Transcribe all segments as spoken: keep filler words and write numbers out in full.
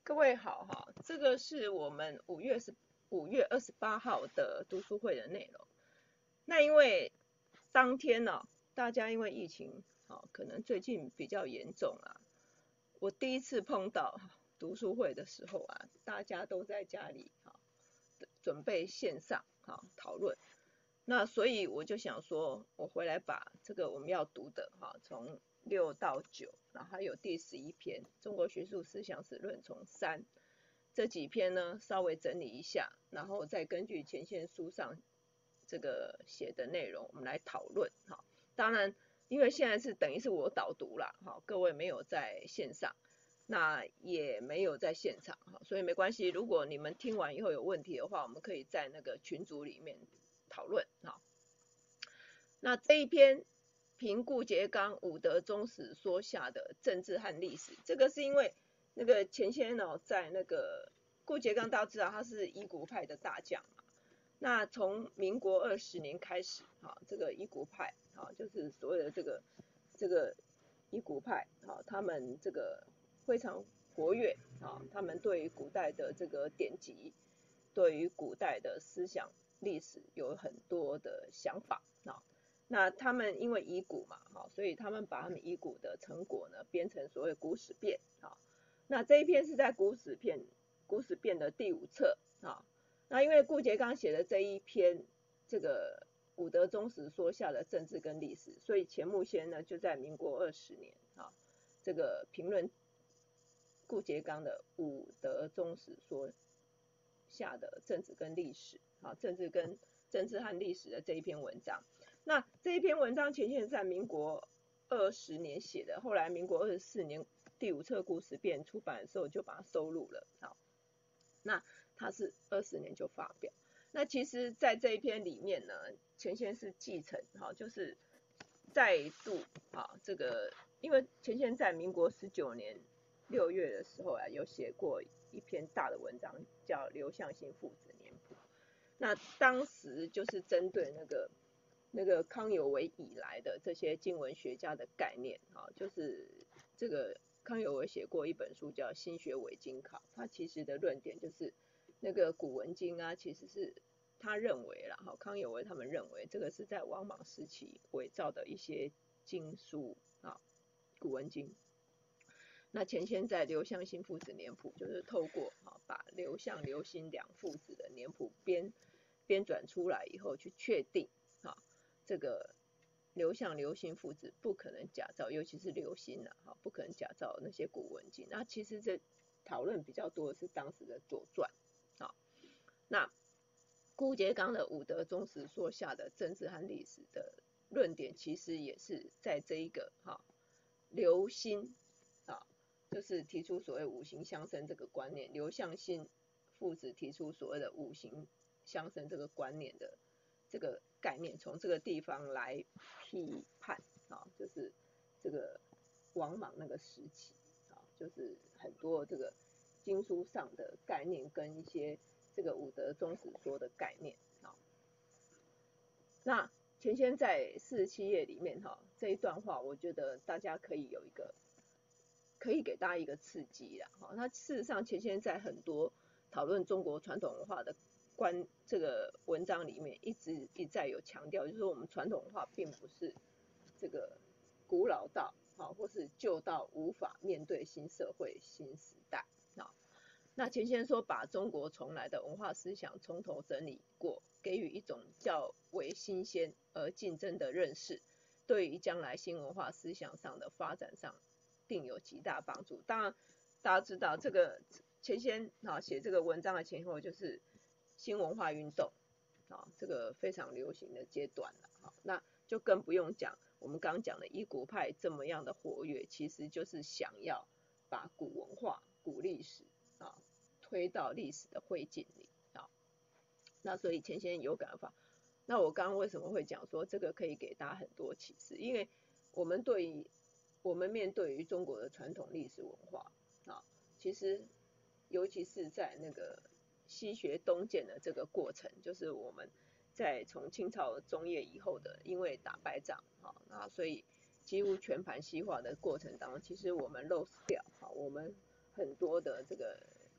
各位好哈，这个是我们五月十五月二十八号的读书会的内容。那因为当天呢、哦，大家因为疫情啊，可能最近比较严重啊。我第一次碰到读书会的时候啊，大家都在家里啊，准备线上啊讨论。那所以我就想说，我回来把这个我们要读的哈，从六到九，然后还有第十一篇《中国学术思想史论》从三这几篇呢，稍微整理一下，然后再根据前线书上这个写的内容，我们来讨论哈。当然，因为现在是等于是我导读啦，哈，各位没有在线上，那也没有在现场哈，所以没关系。如果你们听完以后有问题的话，我们可以在那个群组里面讨论哈。那这一篇评顾颉刚《五德宗史说下的政治和历史》，这个是因为那个钱先生哦，在那个顾颉刚大家知道他是夷古派的大将嘛。那从民国二十年开始，哈，这个夷古派，哈，就是所谓的这个这个夷古派，哈，他们这个非常活跃，啊，他们对于古代的这个典籍，对于古代的思想历史有很多的想法，啊，那他们因为夷古嘛，哈，所以他们把他们夷古的成果呢编成所谓古史辨，啊，那这一篇是在古史辨古史辨的第五册，啊。那因为顾颉刚写的这一篇这个五德宗史说下的政治跟历史，所以钱穆先呢就在民国二十年啊，这个评论顾颉刚的五德宗史说下的政治跟历史啊，政治跟政治和历史的这一篇文章。那这一篇文章钱先生在民国二十年写的，后来民国二十四年第五册古史辨出版的时候就把它收录了。好，那他是二十年就发表。那其实在这一篇里面呢，钱先是继承，哈，就是再度啊，这个因为钱先在民国十九年六月的时候啊，有写过一篇大的文章，叫《刘向新父子年谱》。那当时就是针对那个那个康有为以来的这些经文学家的概念，哈，就是这个康有为写过一本书叫《新学伪经考》，他其实的论点就是那个古文经啊，其实是他认为啦，哈，康有为他们认为这个是在王莽时期伪造的一些经书啊，古文经。那钱先在刘向新父子年谱，就是透过啊把刘向、刘歆两父子的年谱编编纂出来以后，去确定啊这个刘向、刘歆父子不可能假造，尤其是刘歆啊，哈，不可能假造那些古文经。那其实这讨论比较多的是当时的《左传》啊。那顾颉刚的五德宗史说下的政治和历史的论点，其实也是在这一个哈刘歆啊，就是提出所谓五行相生这个观念，刘向新父子提出所谓的五行相生这个观念的这个概念，从这个地方来批判啊，就是这个王莽那个时期啊，就是很多这个经书上的概念跟一些这个五德宗史说的概念啊。那钱先在四十七页里面哈，这一段话，我觉得大家可以有一个，可以给大家一个刺激啦。哈，那事实上钱先在很多讨论中国传统文化的关这个文章里面，一直一再有强调，就是说我们传统文化并不是这个古老到好，或是旧到无法面对新社会新时代啊。那钱先说把中国从来的文化思想从头整理过，给予一种较为新鲜而竞争的认识，对于将来新文化思想上的发展上定有极大帮助。当然大家知道这个钱先啊写这个文章的前后就是新文化运动啊，这个非常流行的阶段了啊，那就更不用讲我们刚讲的夷古派这么样的活跃，其实就是想要把古文化、古历史啊推到历史的灰烬里啊。那所以钱先有感法。那我刚刚为什么会讲说这个可以给大家很多启示？因为我们对于我们面对于中国的传统历史文化啊，其实尤其是在那个西学东渐的这个过程，就是我们在从清朝中叶以后的，因为打败仗啊，那所以几乎全盘西化的过程当中，其实我们 lose 掉啊，我们很多的这个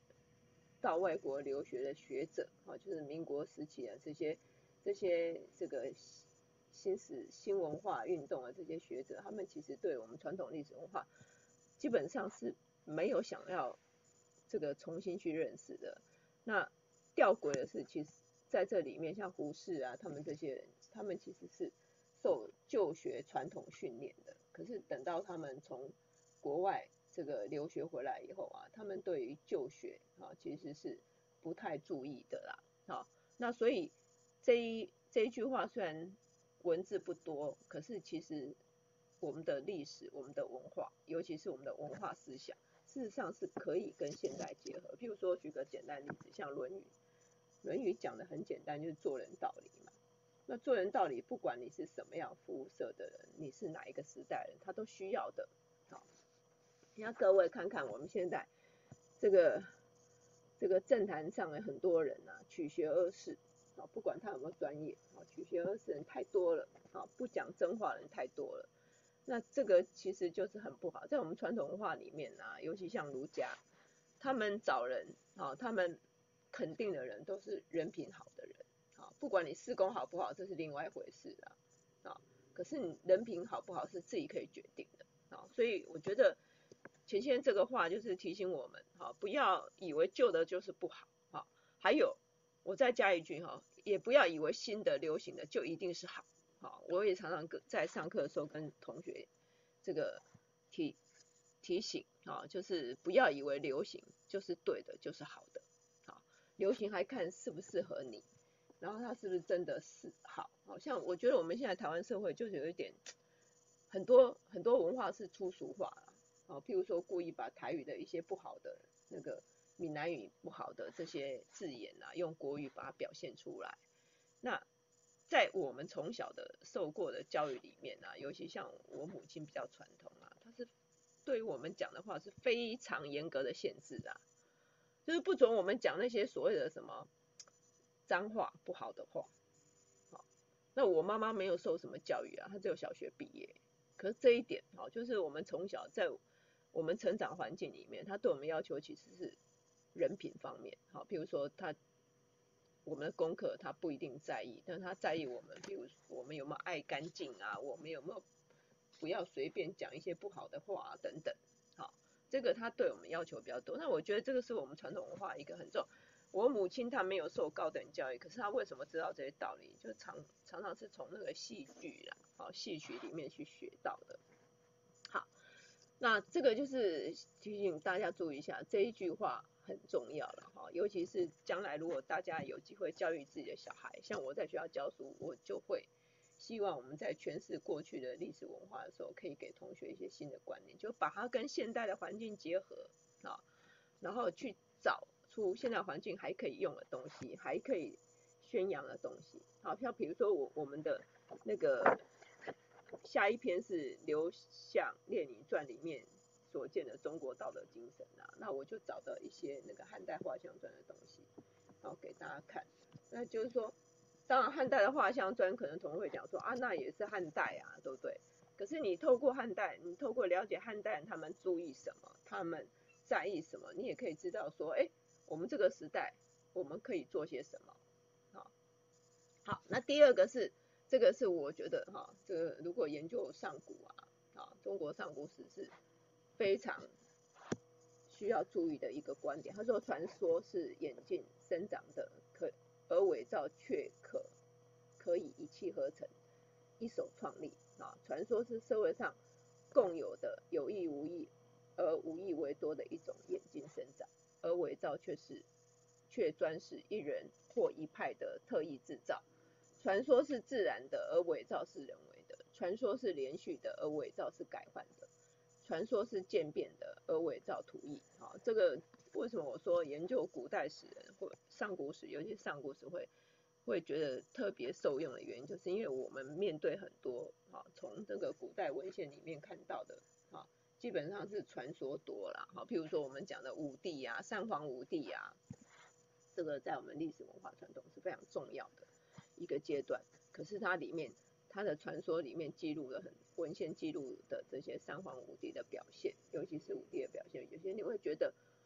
到外国留学的学者啊，就是民国时期的这些这些这个新史新文化运动的这些学者，他们其实对我们传统历史文化基本上是没有想要这个重新去认识的。那吊诡的是，其实在这里面，像胡适啊，他们这些人，他们其实是受旧学传统训练的，可是等到他们从国外这个留学回来以后啊，他们对于旧学啊其实是不太注意的啦。好，那所以这一这一句话虽然文字不多，可是其实我们的历史、我们的文化，尤其是我们的文化思想，事实上是可以跟现代结合。譬如说，举个简单例子，像《论语》，《论语》讲的很简单，就是做人道理嘛。那做人道理，不管你是什么样肤色的人，你是哪一个时代人，他都需要的。好，那各位看看我们现在这个这个政坛上的很多人啊，取学而仕，啊，不管他有没有专业，啊，取学而仕人太多了，啊，不讲真话的人太多了。那这个其实就是很不好，在我们传统文化里面啊，尤其像儒家，他们找人，啊，他们肯定的人都是人品好的人，啊，不管你事功好不好，这是另外一回事啦，啊，可是你人品好不好是自己可以决定的，啊，所以我觉得钱先生这个话就是提醒我们，哈，不要以为旧的就是不好，哈，还有我再加一句哈，也不要以为新的流行的就一定是好。好，我也常常在上课的时候跟同学这个提提醒啊，就是不要以为流行就是对的，就是好的。好，流行还看适不适合你，然后它是不是真的是好。好像我觉得我们现在台湾社会就是有一点很多很多文化是粗俗化了，啊，譬如说故意把台语的一些不好的那个闽南语不好的这些字眼啊，用国语把它表现出来，那。在我们从小的受过的教育里面啊，尤其像我母亲比较传统啊，她是对于我们讲的话是非常严格的限制啊，就是不准我们讲那些所谓的什么脏话不好的话。好，那我妈妈没有受什么教育啊，她只有小学毕业，可是这一点好，就是我们从小在我们成长环境里面，她对我们要求其实是人品方面，好，比如说她。我们的功课他不一定在意，但是他在意我们，比如我们有没有爱干净啊，我们有没有不要随便讲一些不好的话啊等等。好，这个他对我们要求比较多。那我觉得这个是我们传统文化一个很重要。我母亲她没有受高等教育，可是她为什么知道这些道理？就常常常是从那个戏剧啦，好戏曲里面去学到的。好，那这个就是提醒大家注意一下这一句话。很重要了哈，尤其是将来如果大家有机会教育自己的小孩，像我在学校教书，我就会希望我们在诠释过去的历史文化的时候，可以给同学一些新的观念，就把它跟现代的环境结合啊，然后去找出现代环境还可以用的东西，还可以宣扬的东西。好，像比如说我我们的那个下一篇是刘向列宁传里面。所见的中国道德精神啊，那我就找到一些那个汉代画像传的东西，好给大家看。那就是说，当然汉代的画像传可能同学会讲说啊，那也是汉代啊，对不对？可是你透过汉代，你透过了解汉代人他们注意什么，他们在意什么，你也可以知道说，哎，我们这个时代我们可以做些什么。好，好，那第二个是这个是我觉得哈，这个如果研究上古啊，啊，中国上古史是。非常需要注意的一个观点，他说传说是眼镜生长的，可而伪造却可可以一气呵成，一手创立啊。传说是社会上共有的有意无意而无意为多的一种眼镜生长，而伪造却是却专是一人或一派的特意制造。传说是自然的，而伪造是人为的；传说是连续的，而伪造是改换的。传说是渐变的，而伪造图意。好，这个为什么我说研究古代史人或上古史，尤其上古史会会觉得特别受用的原因，就是因为我们面对很多啊，从这个古代文献里面看到的啊，基本上是传说多啦。好，譬如说我们讲的武帝啊，三皇五帝啊，这个在我们历史文化传统是非常重要的一个阶段。可是它里面它的传说里面记录了很文献记录的这些三皇五帝的表现，尤其是武帝的表现，有些你会觉得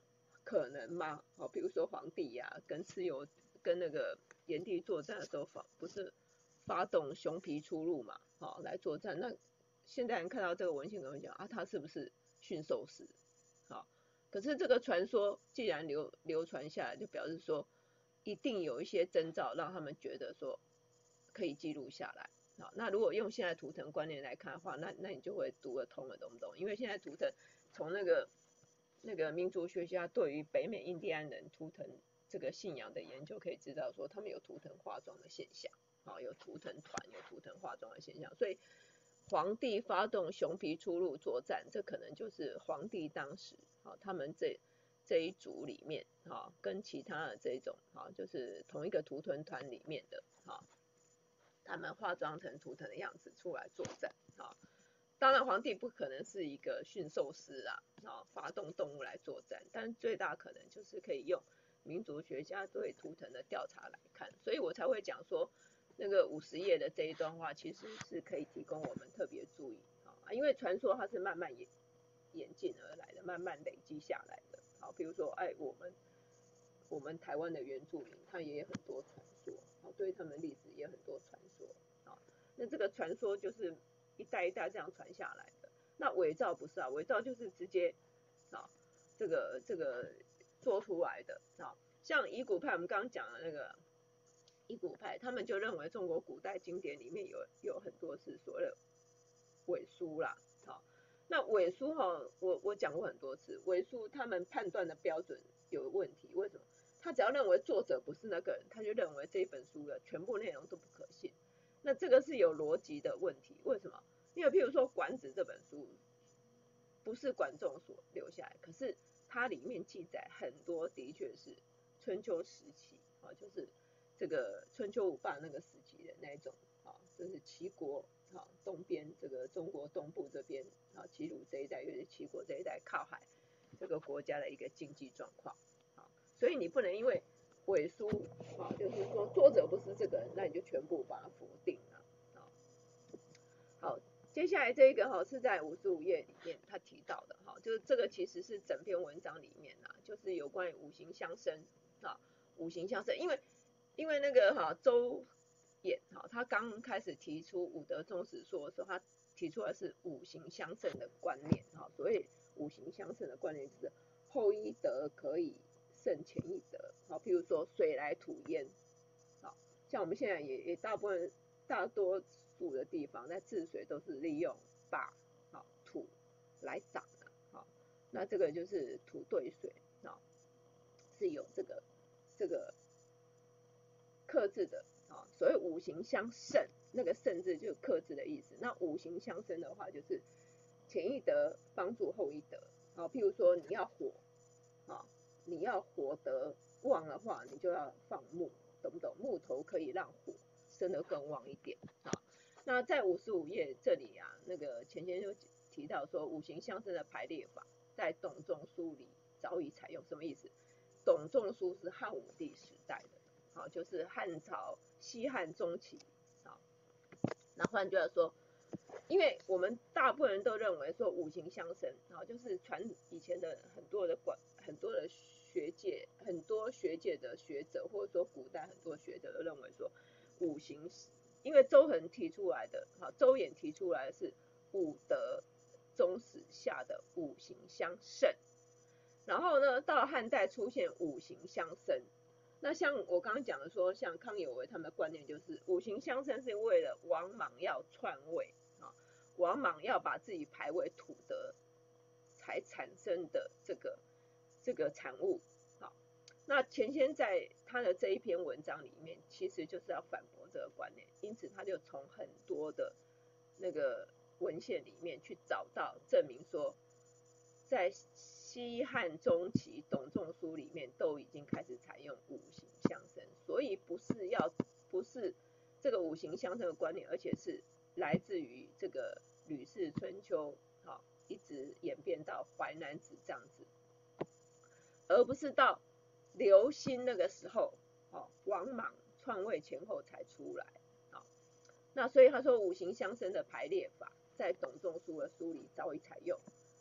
可能吗？好，比如说皇帝呀、啊，跟蚩尤跟那个炎帝作战的时候，不是发动熊皮出入嘛，好来作战。那现代人看到这个文献，可能会讲啊，他是不是驯兽师？好，可是这个传说既然流流传下来，就表示说一定有一些征兆让他们觉得说可以记录下来。好，那如果用现在图腾观念来看的话，那那你就会读得通了，懂不懂？因为现在图腾从那个那个民族学家对于北美印第安人图腾这个信仰的研究，可以知道说他们有图腾化妆的现象，好，有图腾团，有图腾化妆的现象，所以皇帝发动熊皮出入作战，这可能就是皇帝当时好他们这这一组里面好跟其他的这种好就是同一个图腾团里面的好。他们化妆成图腾的样子出来作战啊，当然皇帝不可能是一个驯兽师啊，啊，发动动物来作战，但最大可能就是可以用民族学家对图腾的调查来看，所以我才会讲说那个五十页的这一段话其实是可以提供我们特别注意啊，因为传说它是慢慢演演进而来的，慢慢累积下来的，好，比如说哎我们我们台湾的原住民，他也有很多传说，好，对他们历史也有很多传说，好，那这个传说就是一代一代这样传下来的。那伪造不是啊，伪造就是直接啊，这个这个做出来的啊，像乙骨派，我们刚刚讲的那个乙骨派，他们就认为中国古代经典里面有有很多是所谓的伪书啦，好，那伪书哈，我我讲过很多次，伪书他们判断的标准有问题，为什么？他只要认为作者不是那个人，他就认为这一本书的全部内容都不可信。那这个是有逻辑的问题，为什么？因为譬如说《管子》这本书不是管仲所留下来，可是它里面记载很多的确是春秋时期啊，就是这个春秋五霸那个时期的那一种啊，就是齐国啊东边这个中国东部这边啊齐鲁这一带，尤其是齐国这一带靠海这个国家的一个经济状况啊，所以你不能因为伪书啊，就是说作者不是这个人，那你就全部把它否定了啊。好，接下来这个哈是在五十五页里面他提到的哈，就是这个其实是整篇文章里面啊，就是有关于五行相生啊，五行相生，因为因为那个哈周衍哈他刚开始提出五德宗史说的时候，他提出的是五行相生的观念哈，所以五行相生的观念就是后一德可以胜前一德，好，譬如说水来土淹，好，像我们现在也也大部分大多数的地方在治水都是利用把好土来长的，好，那这个就是土兑水，好，是有这个这个克制的啊，所谓五行相胜，那个胜字就是克制的意思。那五行相生的话，就是前一德帮助后一德，好，譬如说你要火，啊，你要火得旺的话，你就要放木，懂不懂？木头可以让火生得更旺一点啊。那在五十五页这里啊，那个前前就提到说五行相生的排列法，在董仲舒里早已采用，什么意思？董仲舒是汉武帝时代的，好，就是汉朝西汉中期，好，那换句话说，因为我们大部分人都认为说五行相生，好，就是传以前的很多的管很多的学界，很多学界的学者，或者说古代很多学者都认为说五行，因为周恒提出来的，好，周衍提出来的是五德宗史下的五行相胜，然后呢，到汉代出现五行相生。那像我刚刚讲的说，像康有为他们的观念就是五行相生是为了王莽要篡位啊，王莽要把自己排为土德才产生的这个这个产物。好，那钱谦在他的这一篇文章里面，其实就是要反驳这个观念，因此他就从很多的那个文献里面去找到证明说，在西汉中期董仲舒里面都已经开始采用五行相生，所以不是要不是这个五行相生的观念，而且是来自于这个《吕氏春秋》好，一直演变到《淮南子》这样子，而不是到刘歆那个时候，好，王莽篡位前后才出来。好，那所以他说五行相生的排列法，在董仲舒的书里早已采用。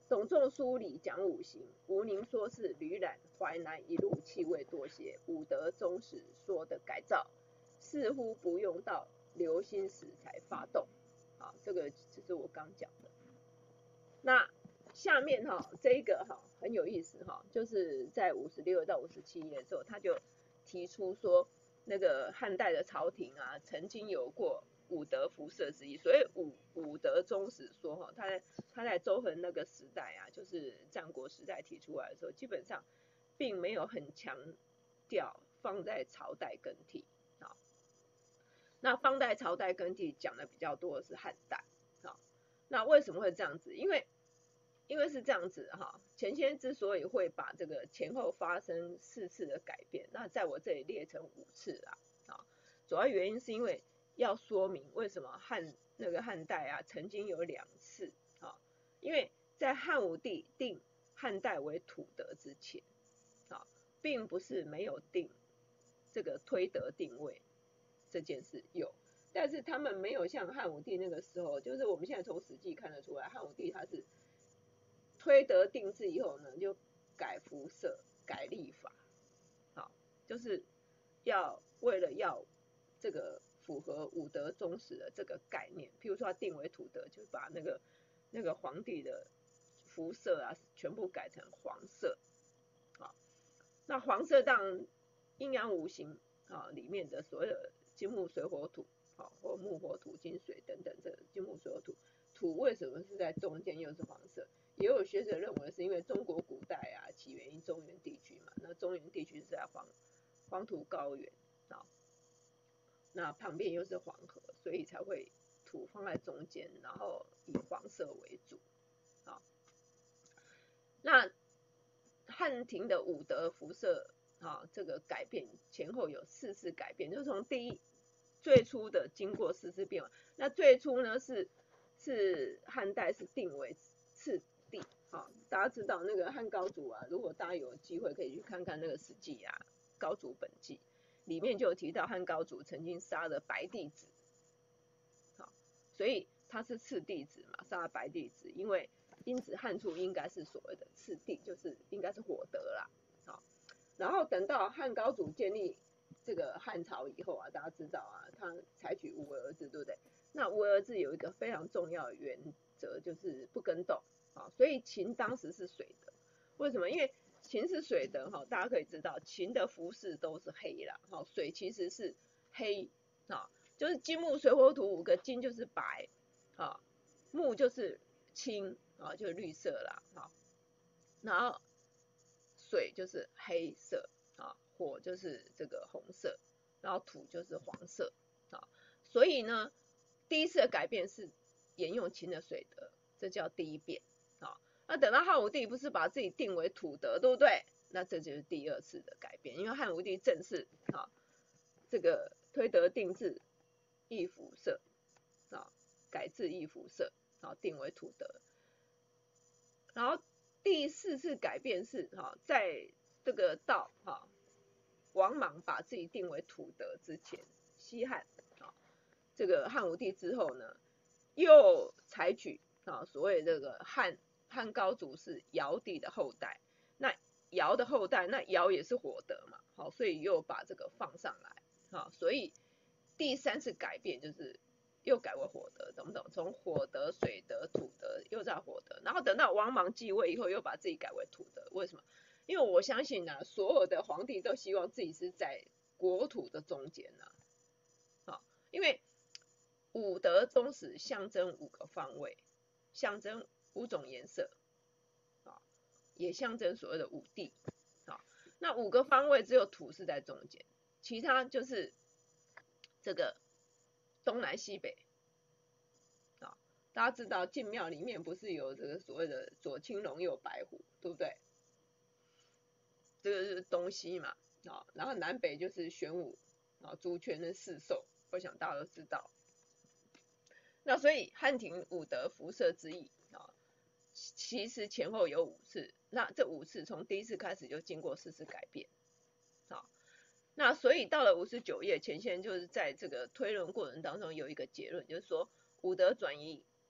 董仲舒里讲五行，吴宁说是吕冉淮南一路气味多些，武德宗史说的改造似乎不用到刘心时才发动。好，这个就是我刚讲的。那下面哈这一个哈很有意思哈，就是在五十六到五十七页的时候，他就提出说，那个汉代的朝廷啊，曾经有过五德辐射之一。所以武武德宗史说哈，他在他在周恒那个时代啊，就是战国时代提出来的时候，基本上并没有很强调放在朝代更替。好，那放在朝代更替讲的比较多的是汉代。好，那为什么会这样子？因为因为是这样子哈，钱谦之所以会把这个前后发生四次的改变，那在我这里列成五次啦。啊，主要原因是因为要说明为什么汉那个汉代啊曾经有两次啊，因为在汉武帝定汉代为土德之前啊，并不是没有定这个推德定位这件事有，但是他们没有像汉武帝那个时候，就是我们现在从史记看得出来，汉武帝他是推德定制以后呢，就改服色、改历法，好，就是要为了要这个符合武德宗史的这个概念，譬如说他定为土德，就把那个那个皇帝的服色啊全部改成黄色，好，那黄色当然阴阳五行啊里面的所有的金木水火土，好，或木火土金水等等，这金木水火土，土为什么是在中间又是黄色？也有学者认为是因为中国古代啊起源于中原地区嘛，那中原地区是在黄黄土高原啊，那旁边又是黄河，所以才会土放在中间，然后以黄色为主。好，那汉庭的五德辐射啊，这个改变前后有四次改变，就是从第一最初的经过四次变化。那最初呢是是汉代是定为次第，好，大家知道那个汉高祖啊，如果大家有机会可以去看看那个史记啊，高祖本纪里面就有提到汉高祖曾经杀了白帝子，好，所以他是次弟子嘛，杀了白帝子，因为因此汉初应该是所谓的次第，就是应该是火德啦，好，然后等到汉高祖建立这个汉朝以后啊，大家知道啊，他采取无为而治，对不对？那无为而治有一个非常重要的原则，就是不更动。好，所以秦当时是水德，为什么？因为秦是水德哈，大家可以知道秦的服饰都是黑啦，哈，水其实是黑啊，就是金木水火土五个，金就是白啊，木就是青啊，就是绿色啦，哈，然后水就是黑色啊，火就是这个红色，然后土就是黄色啊，所以呢，第一次的改变是沿用秦的水德，这叫第一变。好，那等到汉武帝不是把自己定为土德，对不对？那这就是第二次的改变，因为汉武帝正式啊，这个推德定制易服色啊，改制易服色啊，定为土德。然后第四次改变是哈，在这个到哈王莽把自己定为土德之前，西汉啊，这个汉武帝之后呢，又采取啊所谓这个汉汉高祖是尧帝的后代，那尧的后代，那尧也是火德嘛，好，所以又把这个放上来，好，所以第三次改变就是又改为火德，懂不懂？从火德、水德、土德又在火德，然后等到王莽继位以后，又把自己改为土德，为什么？因为我相信啊，所有的皇帝都希望自己是在国土的中间呐，好，因为五德宗史象征五个方位，象征五种颜色，啊，也象征所谓的五帝，啊，那五个方位只有土是在中间，其他就是这个东南西北，啊，大家知道进庙里面不是有这个所谓的左青龙右白虎，对不对？这个是东西嘛，啊，然后南北就是玄武，啊，朱雀跟四兽，我想大家都知道。那所以汉庭五德辐射之意啊，其实前后有五次，那这五次从第一次开始就经过四次改变，好，那所以到了五十九页，钱先就是在这个推论过程当中有一个结论，就是说五德转移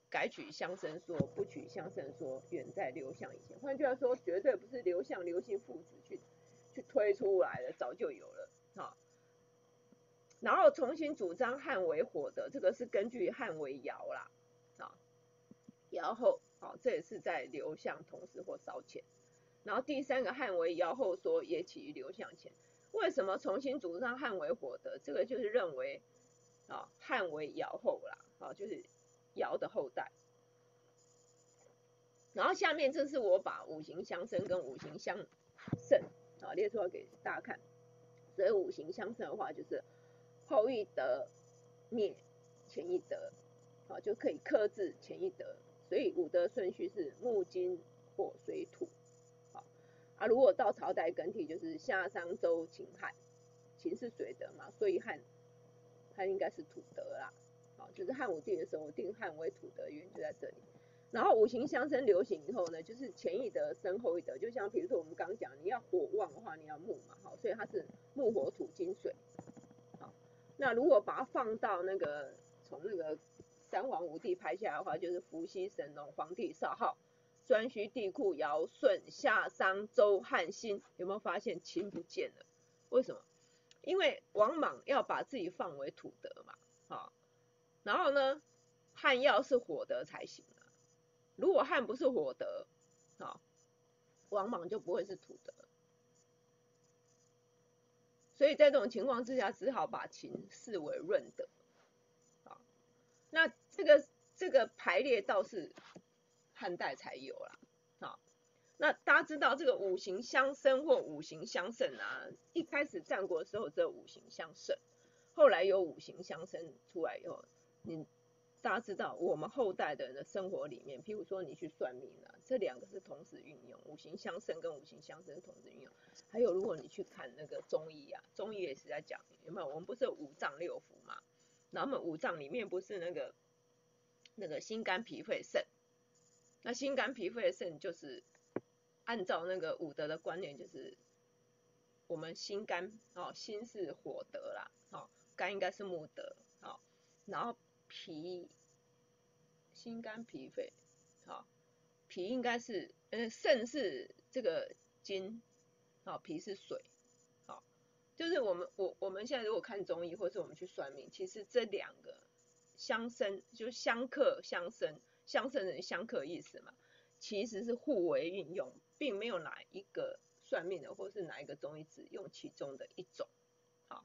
改取相生说，不取相生说，远在刘向以前。换句话说，绝对不是刘向、刘歆父子去去推出来的，早就有了啊。然后重新主张汉为火的，这个是根据汉为尧啦，啊，尧后，啊，这也是在刘向同时或稍前。然后第三个汉为尧后说也起于刘向前。为什么重新主张汉为火的？这个就是认为啊，汉为尧后啦，啊，就是尧的后代。然后下面这是我把五行相生跟五行相胜啊列出来给大家看。所以五行相生的话，就是后一德灭前一德，啊，就可以克制前一德。所以五德顺序是木金火水土。啊，如果到朝代更替，就是夏商周秦汉，秦是水德嘛，所以汉汉应该是土德啦，啊，就是汉武帝的时候定汉为土德，原因就在这里。然后五行相生流行以后呢，就是前一德生后一德，就像比如说我们刚讲，你要火旺的话，你要木嘛，好，所以它是木火土金水。好，那如果把它放到那个从那个三皇五帝排下来的话，就是伏羲、神农、黄帝、少昊、颛顼、帝喾、尧舜、夏商周汉辛，有没有发现秦不见了？为什么？因为王莽要把自己放为土德嘛，啊，然后呢，汉要是火德才行啊。如果汉不是火德，啊，王莽就不会是土德。所以在这种情况之下，只好把秦视为润德。啊，那这个这个排列倒是汉代才有啦。啊，那大家知道这个五行相生或五行相胜啊，一开始战国的时候只有五行相胜，后来有五行相生出来以后，你大家知道我们后代的人的生活里面，譬如说你去算命啊，这两个是同时运用，五行相生跟五行相生同时运用。还有如果你去看那个中医啊，中医也是在讲有没有，我们不是有五脏六腑嘛，然后我们五脏里面不是那个那个心肝脾肺肾，那心肝脾肺肾就是按照那个五德的观念，就是我们心肝哦，心是火德啦，哦，肝应该是木德，哦，然后脾心肝脾肺，好，脾应该是呃肾是这个金，好，脾是水，好，就是我们我我们现在如果看中医或是我们去算命，其实这两个相生就是相克相生，相生人相克意思嘛，其实是互为运用，并没有哪一个算命的或是哪一个中医只用其中的一种，好，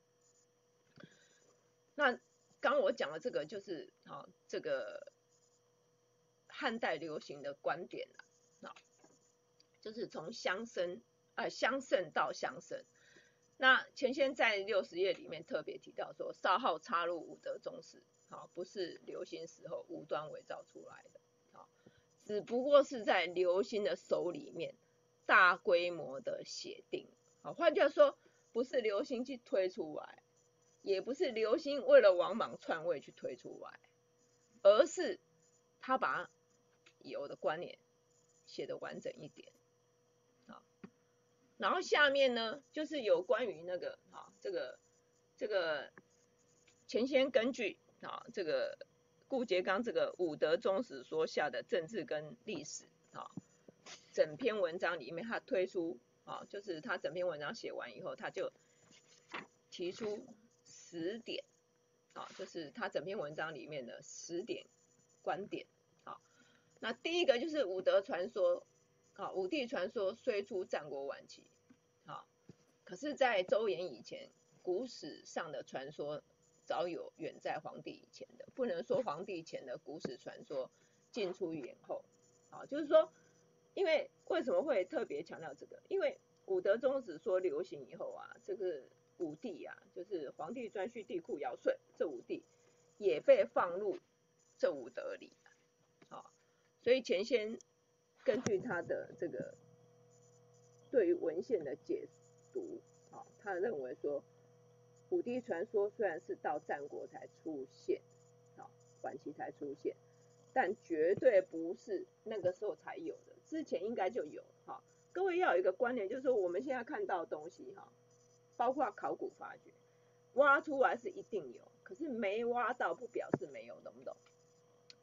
那刚我讲的这个就是好这个汉代流行的观点啦，就是从相生呃相胜到相生。那前先在六十页里面特别提到说，少昊插入五德宗室，好，不是刘歆时候无端伪造出来的，好，只不过是在刘歆的手里面大规模的写定，好，换句话说，不是刘歆去推出来，也不是刘歆为了王莽篡位去推出来，而是他把有的观念写得完整一点，好，然后下面呢就是有关于那个啊这个这个前先根据啊这个顾颉刚这个五德宗史说下的政治跟历史啊，整篇文章里面他推出啊，就是他整篇文章写完以后，他就提出十点啊，就是他整篇文章里面的十点观点。好，那第一个就是五德传说，啊，五帝传说虽出战国晚期，啊，可是，在周衍以前，古史上的传说早有远在黄帝以前的，不能说黄帝前的古史传说尽出于衍后，啊，就是说，因为为什么会特别强调这个？因为五德宗史说流行以后啊，这个五帝啊，就是黄帝、颛顼、帝喾、尧舜这五帝也被放入这五德里，好，所以前先根据他的这个对于文献的解读，好，他认为说五帝传说虽然是到战国才出现，好，晚期才出现，但绝对不是那个时候才有的，之前应该就有，好，各位要有一个观念，就是说我们现在看到的东西，哈，包括考古发掘，挖出来是一定有，可是没挖到不表示没有，懂不懂？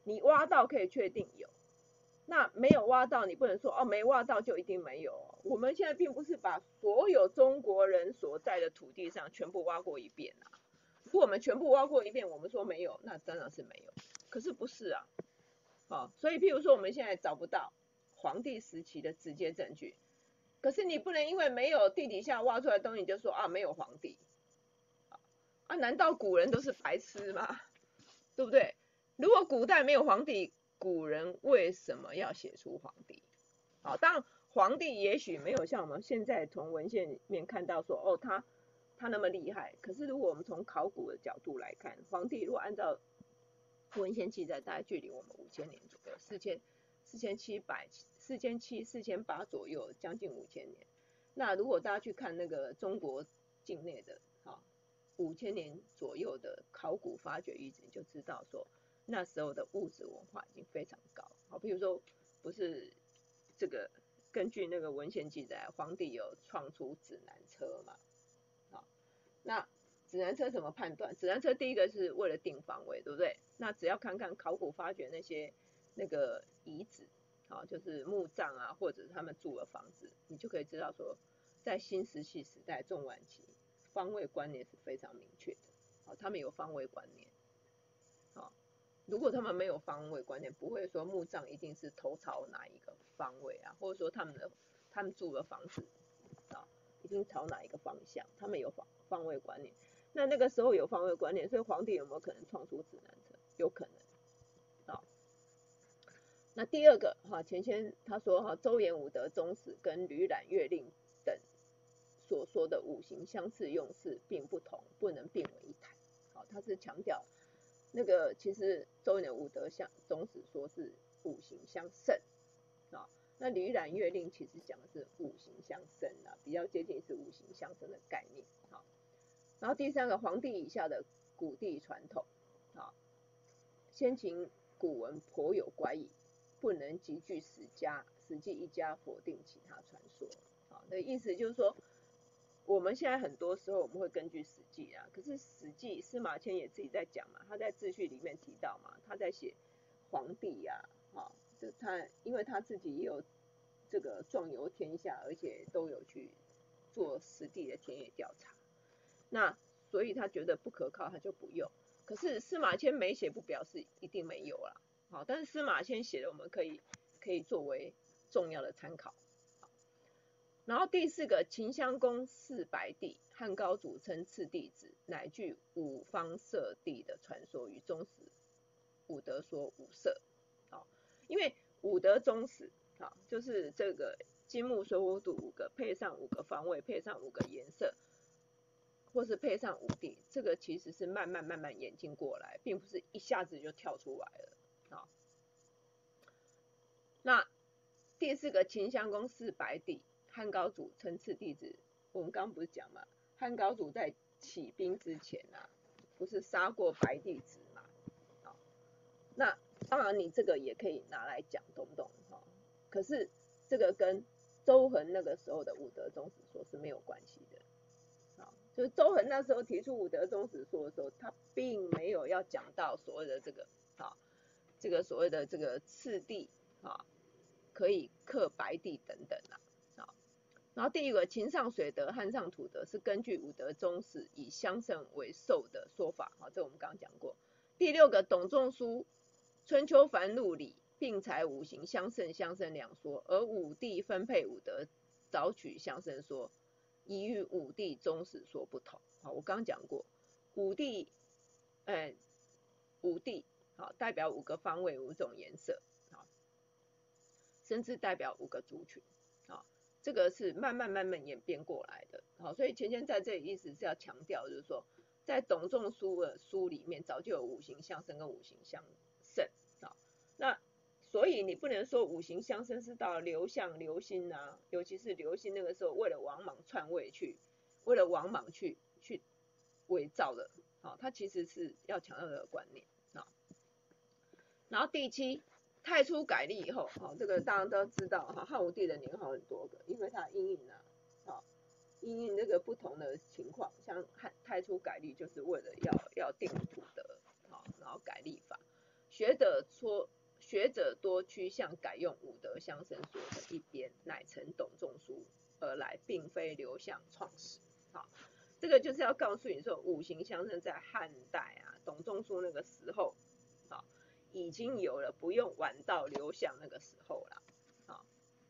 你挖到可以确定有，那没有挖到，你不能说哦没挖到就一定没有哦。我们现在并不是把所有中国人所在的土地上全部挖过一遍啊。如果我们全部挖过一遍，我们说没有，那当然是没有。可是不是啊，哦，所以譬如说我们现在找不到黄帝时期的直接证据，可是你不能因为没有地底下挖出来的东西，你就说啊没有黄帝。啊，难道古人都是白痴吗？对不对？如果古代没有皇帝，古人为什么要写出皇帝？好，当然皇帝也许没有像我们现在从文献里面看到说，哦，他他那么厉害。可是如果我们从考古的角度来看，皇帝如果按照文献记载，大概距离我们五千年左右，四千四千七百、四千七、四千八左右，将近五千年。那如果大家去看那个中国境内的，好。五千年左右的考古发掘遗址，就知道说那时候的物质文化已经非常高。好，比如说不是这个根据那个文献记载，皇帝有创出指南车嘛？好，那指南车怎么判断？指南车第一个是为了定方位，对不对？那只要看看考古发掘那些那个遗址，好，就是墓葬啊，或者是他们住的房子，你就可以知道说，在新石器时代中晚期。方位观念是非常明确的，好，他们有方位观念，好，如果他们没有方位观念，不会说墓葬一定是头朝哪一个方位啊，或者说他们的他们住的房子啊，一定朝哪一个方向，他们有方方位观念。那那个时候有方位观念，所以皇帝有没有可能创出指南针？有可能，好。那第二个哈，前先他说哈，周延武德宗史跟吕览月令等。所说的五行相似用事并不同，不能并为一谈。好，他是强调那个其实周延武德相宗史说是五行相胜啊，那吕览月令其实讲的是五行相生啊，比较接近是五行相生的概念。好，然后第三个黄帝以下的古地传统啊，先秦古文颇有怪异，不能集据史家史记一家否定其他传说。好，的意思就是说。我们现在很多时候我们会根据史记啊，可是史记司马迁也自己在讲嘛，他在自序里面提到嘛，他在写皇帝呀、啊，啊，就他因为他自己也有这个壮游天下，而且都有去做实地的田野调查，那所以他觉得不可靠，他就不用。可是司马迁没写不表示一定没有啦，好，但是司马迁写的我们可以可以作为重要的参考。然后第四个，秦襄公四白帝，汉高祖称次弟子，乃具五方色地的传说，与宗史五德说五色。好，因为五德宗史，好，就是这个金木水火土五个，配上五个方位，配上五个颜色，或是配上五帝，这个其实是慢慢慢慢演进过来，并不是一下子就跳出来了。好，那第四个，秦襄公四白帝。汉高祖称次弟子，我们刚刚不是讲嘛？汉高祖在起兵之前啊，不是杀过白帝子嘛？好，那当然你这个也可以拿来讲，懂不懂？哈，可是这个跟周恒那个时候的五德宗史说是没有关系的。好，就是周恒那时候提出五德宗史说的时候，他并没有要讲到所谓的这个，好，这个所谓的这个次第啊，可以克白帝等等啊。然后第一个秦上水德，汉上土德是根据五德宗史以相胜为受的说法，好，这我们刚刚讲过。第六个董仲舒春秋繁露里并采五行相胜相生两说，而五帝分配五德早取相生说，已与五帝宗史说不同。好，我刚刚讲过，五帝，哎，五帝好代表五个方位五种颜色，好，甚至代表五个族群，好。这个是慢慢慢慢演变过来的，好，所以前贤在这里意思是要强调，就是说，在董仲舒的书里面早就有五行相生跟五行相胜，好，那所以你不能说五行相生是到刘向、刘歆啊，尤其是刘歆那个时候为了王莽篡位去，为了王莽去去伪造的，好，他其实是要强调这个观念，好，然后第七。太初改历以后，好，这个大家都知道哈，汉武帝的年号很多个，因为他因应啊，好，因应那个不同的情况，像汉太初改历就是为了要要定土德，好，然后改历法， 学者说学者多趋向改用武德相生说的一边，乃承董仲舒而来，并非刘向创始。好，这个就是要告诉你说，五行相生在汉代啊，董仲舒那个时候，好，已经有了，不用晚到刘向那个时候啦。好，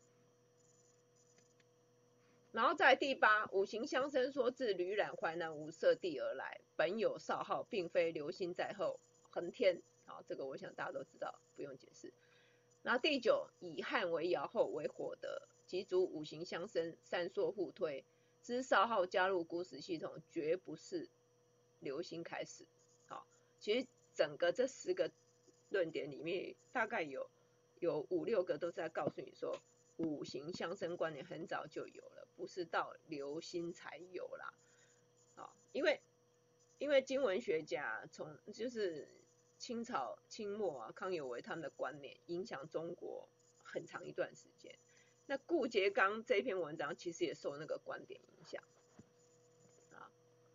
然后在第八，五行相生说自吕冉淮南无色地而来，本有少昊，并非流星在后，恒天。好，这个我想大家都知道，不用解释。然后第九，以汉为尧，后为火德，即主五行相生，三说互推。知少昊加入古史系统，绝不是流星开始。好，其实整个这十个论点里面，大概有有五六个都在告诉你说，五行相生观念很早就有了，不是到流星才有啦。好，因为因为经文学家从就是清朝清末啊，康有为他们的观念影响中国很长一段时间。那顾颉刚这篇文章其实也受那个观点影响啊。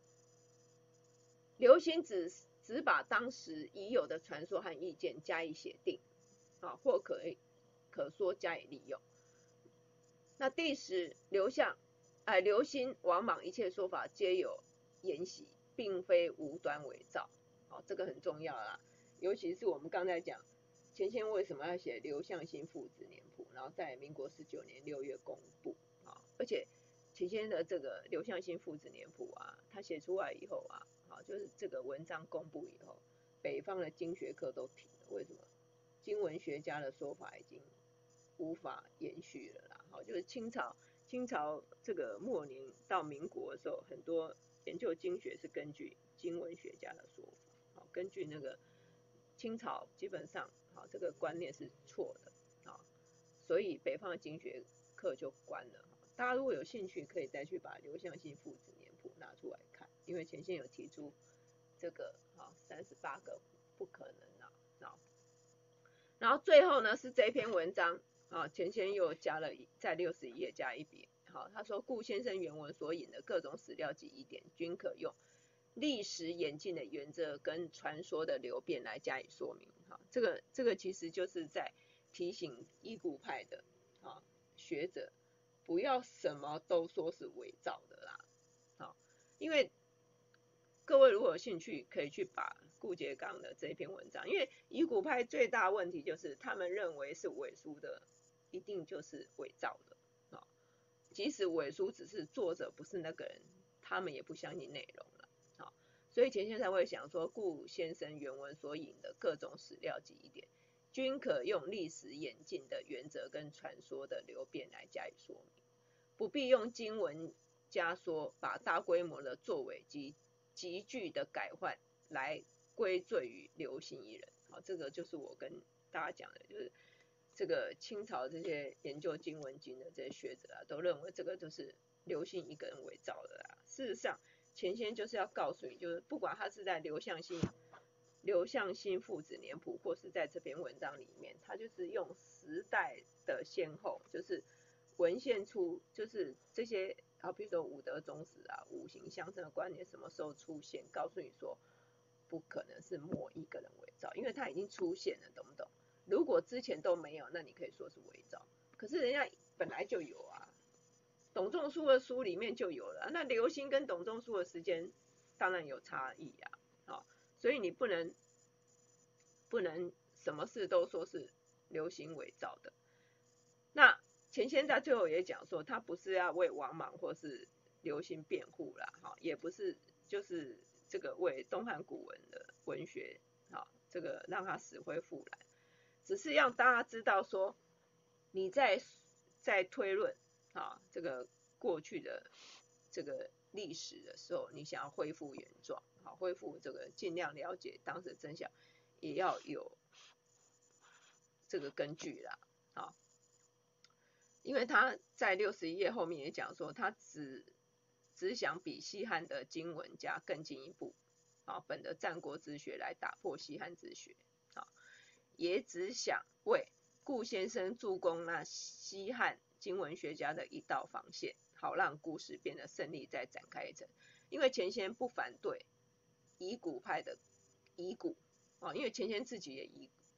刘歆只只把当时已有的传说和意见加以写定啊，或可可说加以利用。那第十，刘向哎，刘歆、王莽一切说法皆有沿袭，并非无端伪造。好，这个很重要啦。尤其是我们刚才讲钱谦为什么要写刘向新父子年谱，然后在民国十九年六月公布啊，而且钱谦的这个刘向新父子年谱啊，他写出来以后啊，啊，就是这个文章公布以后，北方的经学科都停了，为什么？经文学家的说法已经无法延续了啦。好，就是清朝清朝这个末年到民国的时候，很多研究经学是根据经文学家的说法，好，根据那个清朝基本上好这个观念是错的，好，所以北方的经学课就关了。大家如果有兴趣，可以再去把刘向新父子年谱拿出来看，因为钱谦有提出这个好三十八个不可能啊。好，然后最后呢是这篇文章啊，钱谦又加了在六十一页加一笔，好，他说顾先生原文所引的各种史料及疑点，均可用历史演进的原则跟传说的流变来加以说明。好，这个这个其实就是在提醒依古派的啊学者，不要什么都说是伪造的啦。好，因为各位如果有兴趣，可以去把顾颉刚的这篇文章，因为依古派最大问题就是他们认为是伪书的，一定就是伪造的。好，即使伪书只是作者不是那个人，他们也不相信内容了。好，所以钱先生会想说，顾先生原文所引的各种史料及疑点，均可用历史演进的原则跟传说的流变来加以说明，不必用经文加说，把大规模的作为及急剧的改换来归罪于刘歆一人。好，这个就是我跟大家讲的，就是这个清朝这些研究经文经的这些学者啊，都认为这个就是刘歆一个人伪造的啦。事实上，钱谦就是要告诉你，就是不管他是在刘向新刘向新父子年谱，或是在这篇文章里面，他就是用时代的先后，就是文献出，就是这些啊，比如说五德宗史啊、五行相生的观念什么时候出现，告诉你说不可能是某一个人伪造，因为它已经出现了，懂不懂？如果之前都没有，那你可以说是伪造，可是人家本来就有啊，董仲舒的书里面就有了，那刘歆跟董仲舒的时间当然有差异啊，好，所以你不能不能什么事都说是刘歆伪造的。那钱谦在最后也讲说，他不是要为王莽或是刘歆辩护啦，哈，也不是就是这个为东汉古文的文学，好，这个让他死灰复燃，只是让大家知道说，你在在推论啊这个过去的这个历史的时候，你想要恢复原状，好，恢复这个尽量了解当时的真相，也要有这个根据啦，好。因为他在六十一页后面也讲说，他只只想比西汉的经文家更进一步，啊，本着战国之学来打破西汉之学，啊，也只想为顾先生助攻那西汉经文学家的一道防线，好让故事变得胜利再展开一层。因为钱谦不反对夷古派的夷古，啊，因为钱谦自己也夷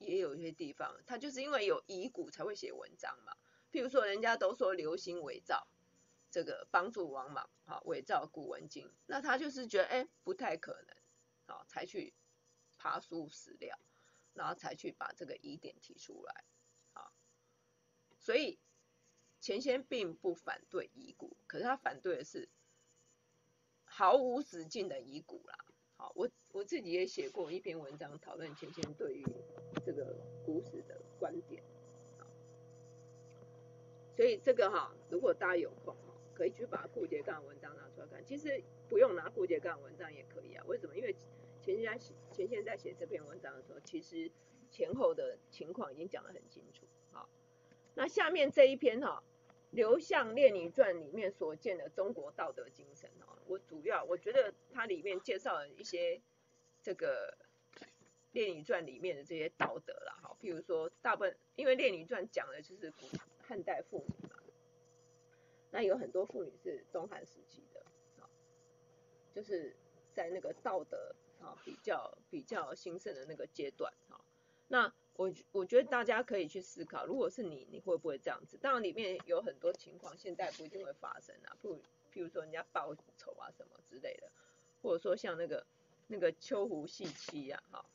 也有一些地方，他就是因为有遗骨才会写文章嘛。譬如说，人家都说刘歆伪造这个帮助王莽啊，伪造古文经，那他就是觉得哎不太可能，啊，才去爬书史料，然后才去把这个疑点提出来，啊，所以钱谦并不反对遗骨，可是他反对的是毫无止境的遗骨啦。好，我我自己也写过一篇文章讨论钱谦对于这个古史的观点，所以这个哈，如果大家有空哈，可以去把顾颉刚的文章拿出来看。其实不用拿顾颉刚的文章也可以啊，为什么？因为钱谦在钱谦在写这篇文章的时候，其实前后的情况已经讲得很清楚。好，那下面这一篇哈，刘向列女传里面所见的中国道德精神哈，我主要我觉得它里面介绍了一些这个列女传里面的这些道德啦，哈，譬如说大部分因为列女传讲的就是古汉代妇女嘛，那有很多妇女是东汉时期的，就是在那个道德啊比较比较兴盛的那个阶段哈，那我我觉得大家可以去思考，如果是你，你会不会这样子？当然里面有很多情况现在不一定会发生啊，譬如譬如说人家报仇啊什么之类的，或者说像那个那个秋胡戏妻啊，哈，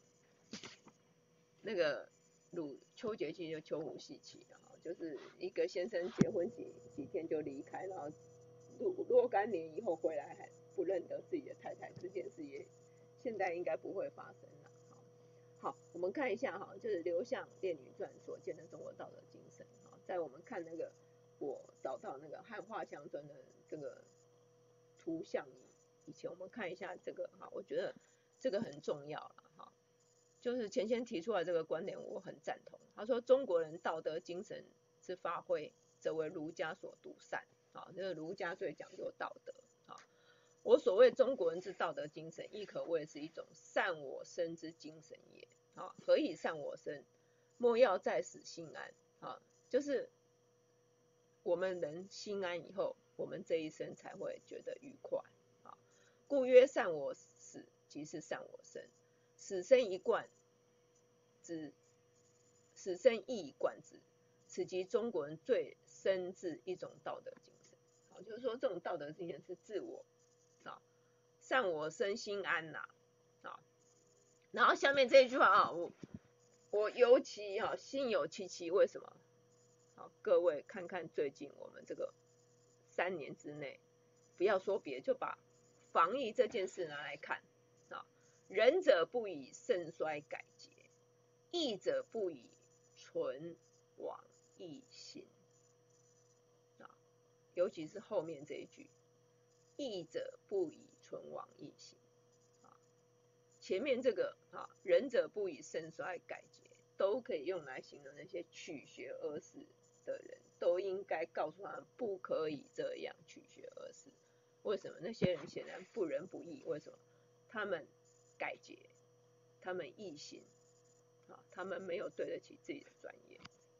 那个鲁秋节气就秋胡戏妻啊，就是一个先生结婚几几天就离开，然后若若干年以后回来还不认得自己的太太，这件事也现在应该不会发生了。好，我们看一下哈，就是刘向列女传所见的中国道德精神。在我们看那个我找到那个汉画像传的这个图像以前，我们看一下这个哈，我觉得这个很重要了哈。就是钱谦提出来这个观点，我很赞同。他说中国人道德精神之发挥，则为儒家所独善。啊，这个儒家最讲究道德。啊，我所谓中国人之道德精神，亦可谓是一种善我身之精神也。啊，何以善我身？莫要在死心安。啊，就是我们人心安以后，我们这一生才会觉得愉快。啊，故曰善我死，即是善我身。死生一贯之，死生亦一贯之，此即中国人最深挚一种道德精神。好，就是说这种道德精神是自我，啊，善我身心安呐，啊，然后下面这一句话啊，我我尤其啊心有戚戚，为什么？好，各位看看最近我们这个三年之内，不要说别，就把防疫这件事拿来看啊。仁者不以盛衰改节，义者不以存亡易行。啊，尤其是后面这一句，义者不以存亡易行。啊，前面这个啊，仁者不以盛衰改节，都可以用来形容那些取学而死的人，都应该告诉他们不可以这样取学而死。为什么？那些人显然不仁不义，为什么？他们改节，他们异行，啊，他们没有对得起自己的专业。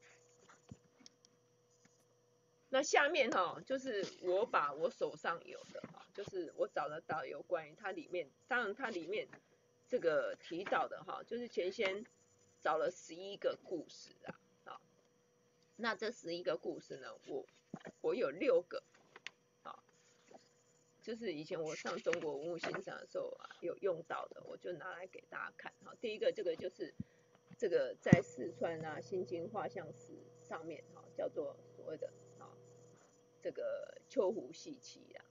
那下面哈、哦，就是我把我手上有的哈，就是我找得到有关于它里面，当然它里面这个提到的哈，就是钱谦找了十一个故事啊，啊，那这十一个故事呢，我我有六个，啊，就是以前我上中国文物欣赏的时候啊，有用到的，我就拿来给大家看哈。第一个这个就是这个在四川啊新津画像石上面哈，叫做所谓的啊这个秋胡戏妻啦，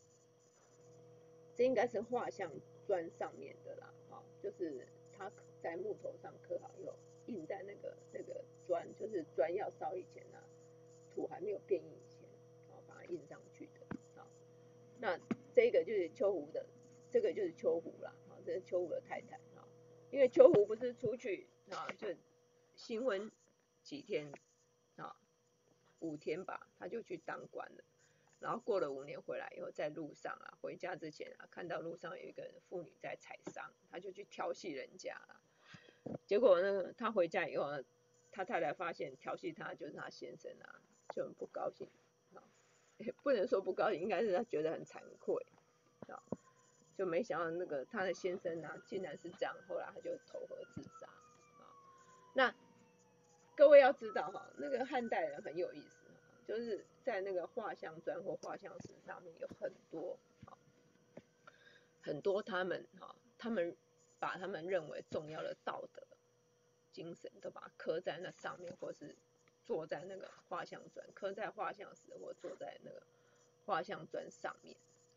这应该是画像砖上面的啦，哈，就是它在木头上刻好以后，印在那个那个砖，就是砖要烧以前啊，土还没有变硬以前，啊，把它印上去的，啊，那这个就是秋胡的，这个就是秋胡啦，啊，这是秋胡的太太，啊，因为秋胡不是出去啊，就新婚几天，啊，五天吧，他就去当官了。然后过了五年回来以后，在路上啊，回家之前啊，看到路上有一个妇女在采桑，他就去调戏人家了。结果呢，他回家以后呢，他太太发现调戏他就是他先生啊，就很不高兴啊，也不能说不高兴，应该是他觉得很惭愧啊，就没想到那个他的先生啊，竟然是这样，后来他就投河自杀啊。 那各位要知道哈，那个汉代人很有意思，就是在那个画像砖或画像石上面有很多很多他们哈，他们把他们认为重要的道德精神都把它刻在那上面，或是坐在那个画像砖，刻在画像石或坐在那个画像砖上面。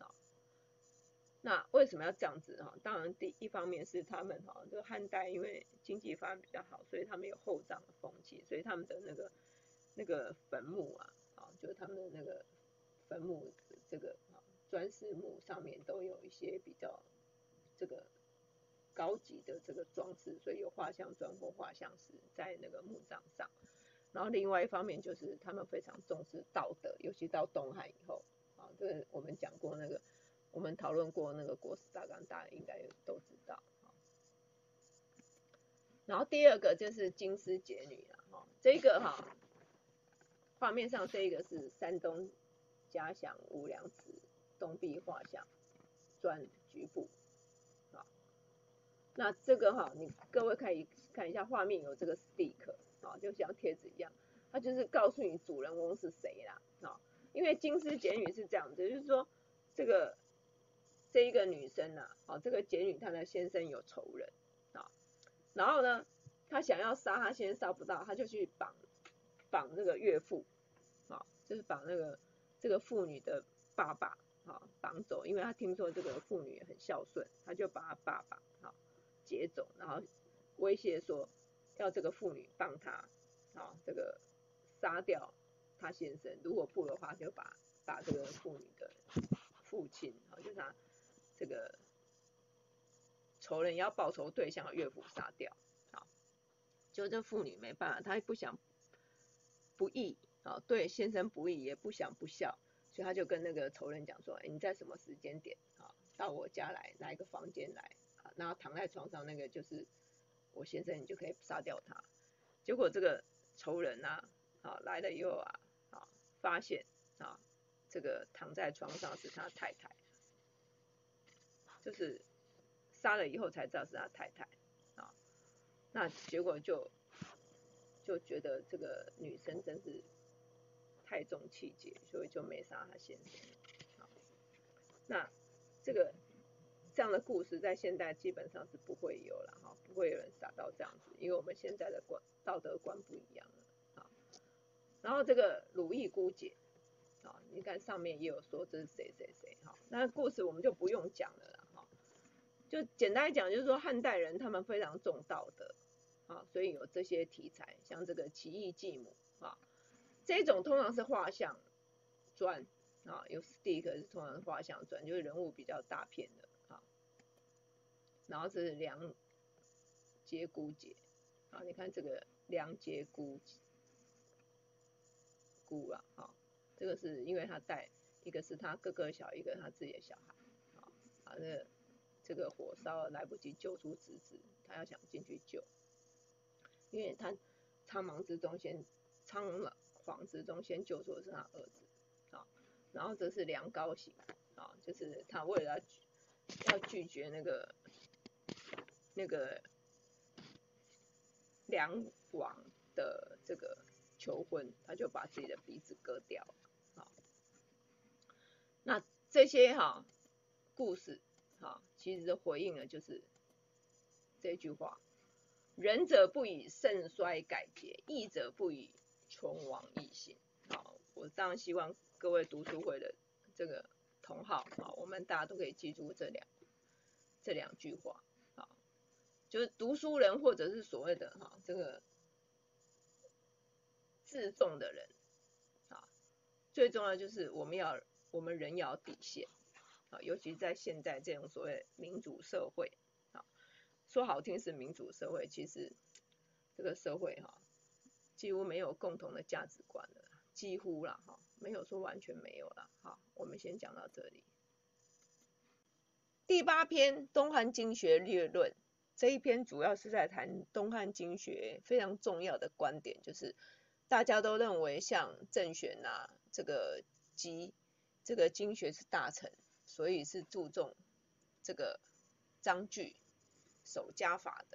那为什么要这样子哈？当然，第一方面是他们哈，就汉代因为经济发展比较好，所以他们有厚葬的风气，所以他们的那个那个坟墓啊，啊，就是他们的那个坟墓这个啊砖石墓上面都有一些比较这个高级的这个装饰，所以有画像砖或画像石在那个墓葬上。然后另外一方面就是他们非常重视道德，尤其到东汉以后啊，这个我们讲过那个。我们讨论过那个国史大纲，大家应该都知道。然后第二个就是金丝节女了，这个哈，画面上这个是山东嘉祥无梁祠东壁画像砖局部，那这个哈，你各位可以看一下画面有这个 stick 啊，就像贴纸一样，它就是告诉你主人翁是谁啦，啊，因为金丝节女是这样子，就是说这个。这一个女生啊，啊，这个节女她的先生有仇人啊，然后呢，她想要杀她先生杀不到，她就去绑绑那个岳父啊，就是绑那个这个妇女的爸爸啊绑走，因为她听说这个妇女很孝顺，她就把她爸爸啊劫走，然后威胁说要这个妇女帮她啊这个杀掉她先生，如果不的话就把把这个妇女的父亲啊就是她。这个仇人要报仇对象的岳父杀掉，好，就这妇女没办法，她不想不义啊，对先生不义，也不想不孝，所以她就跟那个仇人讲说，哎，你在什么时间点啊到我家来，来一个房间来，啊，然后躺在床上那个就是我先生，你就可以杀掉他。结果这个仇人啊，啊来了以后啊，啊发现啊这个躺在床上是他太太。就是杀了以后才知道是他太太啊，那结果就就觉得这个女生真是太重气节，所以就没杀他先生。那这个这样的故事在现代基本上是不会有了哈，不会有人傻到这样子，因为我们现在的观道德观不一样了啊。然后这个鲁艺姑姐啊，你看上面也有说这是谁谁谁哈，那故事我们就不用讲了啦。就简单来讲，就是说汉代人他们非常重道德啊，所以有这些题材，像这个奇异继母啊，这种通常是画像砖啊，有 stick 是通常是画像砖，就是人物比较大片的啊。然后这是梁节姑姐啊，你看这个梁节姑姑啊，啊，这个是因为他带一个是他哥哥小，一个他自己的小孩啊，啊那个。这个火烧来不及救出侄子，他要想进去救，因为他苍茫之中先仓皇之中先救出的是他儿子啊，然后这是梁高行啊，就是他为了要拒绝那个那个梁王的这个求婚，他就把自己的鼻子割掉啊。那这些哈、啊、故事。啊，其实回应了就是这句话：仁者不以盛衰改节，义者不以存亡易兴。好，我当然希望各位读书会的这个同好啊，我们大家都可以记住这两这两句话啊，就是读书人或者是所谓的哈这个自重的人啊，最重要就是我们要我们人要底线。啊，尤其在现在这种所谓民主社会，啊，说好听是民主社会，其实这个社会哈，几乎没有共同的价值观了，几乎啦哈，没有说完全没有了。好，我们先讲到这里。第八篇东汉经学略论，这一篇主要是在谈东汉经学非常重要的观点，就是大家都认为像郑玄啊，这个及这个经学是大成。所以是注重这个章句守家法的，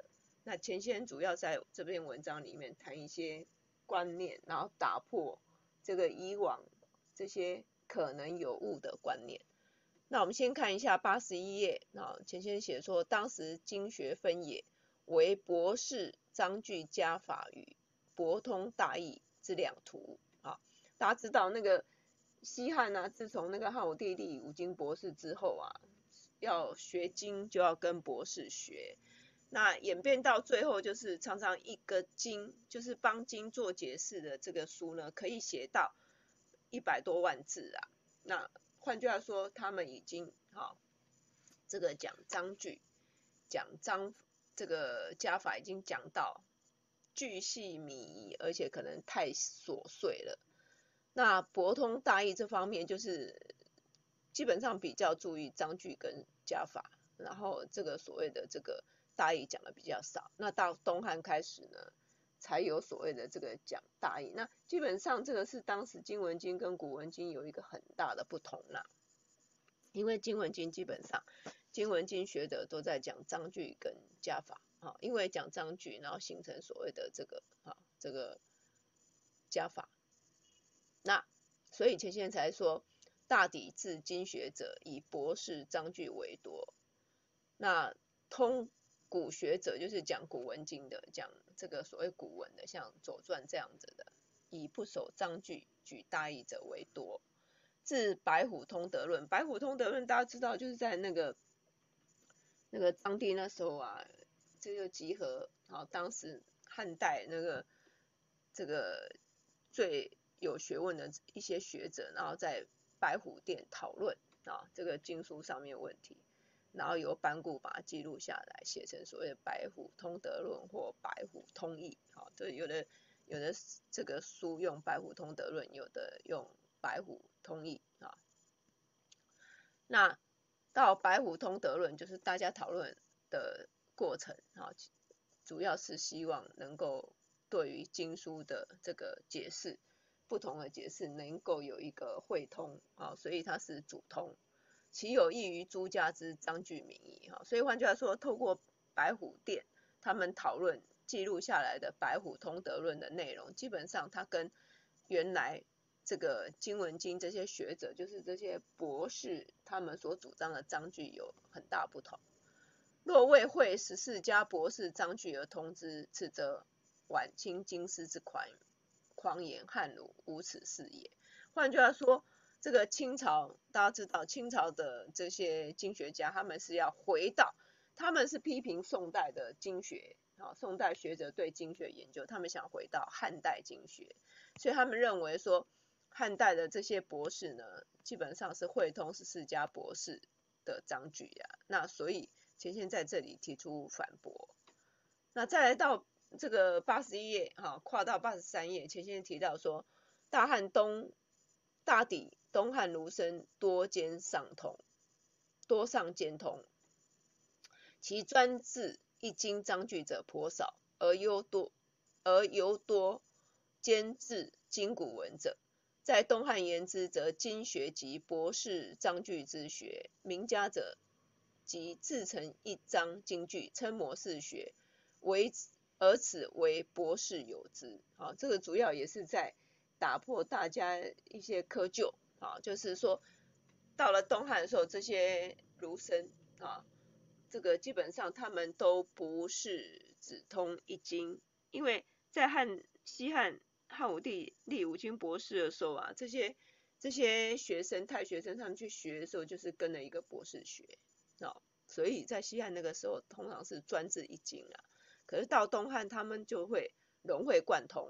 那钱先主要在这篇文章里面谈一些观念，然后打破这个以往这些可能有误的观念。那我们先看一下八十一页，啊，钱先写说，当时经学分野为博士章句加法与博通大义之两途。啊，大家知道那个西汉啊，自从那个汉武帝立五经博士之后啊，要学经就要跟博士学。那演变到最后，就是常常一个经，就是帮经做解释的这个书呢，可以写到一百多万字啊。那换句话说，他们已经哈、哦，这个讲章句，讲章这个加法已经讲到巨细靡遗，而且可能太琐碎了。那博通大义这方面，就是基本上比较注意章句跟加法，然后这个所谓的这个大义讲的比较少。那到东汉开始呢，才有所谓的这个讲大义。那基本上这个是当时经文经跟古文经有一个很大的不同啦。因为经文经基本上经文经学者都在讲章句跟加法，啊，因为讲章句，然后形成所谓的这个啊这个加法。那所以钱先才说，大抵自经学者以博士章句为多。那通古学者就是讲古文经的，讲这个所谓古文的，像《左传》这样子的，以不守章句举大义者为多。自白虎通德论，白虎通德论大家知道，就是在那个那个章帝那时候啊，这就集合好当时汉代那个这个最有学问的一些学者，然后在白虎殿讨论啊这个经书上面问题，然后由班固把它记录下来，写成所谓的白虎通德论或白虎通义。好，这有的有的这个书用白虎通德论，有的用白虎通义啊。那到白虎通德论，就是大家讨论的过程啊，主要是希望能够对于经书的这个解释，不同的解释能够有一个汇通啊，所以它是主通，其有益于诸家之章句名义哈。所以换句话说，透过白虎殿他们讨论记录下来的白虎通德论的内容，基本上它跟原来这个经文经这些学者，就是这些博士他们所主张的章句有很大不同。若未会十四家博士章句而通之，此则晚清经师之狂狂言，汉儒无此事也。换句话说，这个清朝大家知道，清朝的这些经学家，他们是要回到，他们是批评宋代的经学，啊，宋代学者对经学研究，他们想回到汉代经学，所以他们认为说，汉代的这些博士呢，基本上是会通十四家博士的章句啊，那所以钱先在这里提出反驳。那再来到这个八十一页，哈，跨到八十三页，钱先提到说，大汉东大抵东汉儒生多兼上通，多上兼通，其专治一经章句者颇少，而尤多而尤多兼治经古文者。在东汉言之，则经学及博士章句之学，名家者即自成一章经句，称模式学，为而此为博士有之。好，这个主要也是在打破大家一些窠臼。好，就是说到了东汉的时候，这些儒生啊，这个基本上他们都不是只通一经，因为在汉西汉汉武帝立五经博士的时候啊，这些这些学生太学生他们去学的时候，就是跟了一个博士学，哦，所以在西汉那个时候通常是专治一经啊，可是到东汉他们就会融会贯通。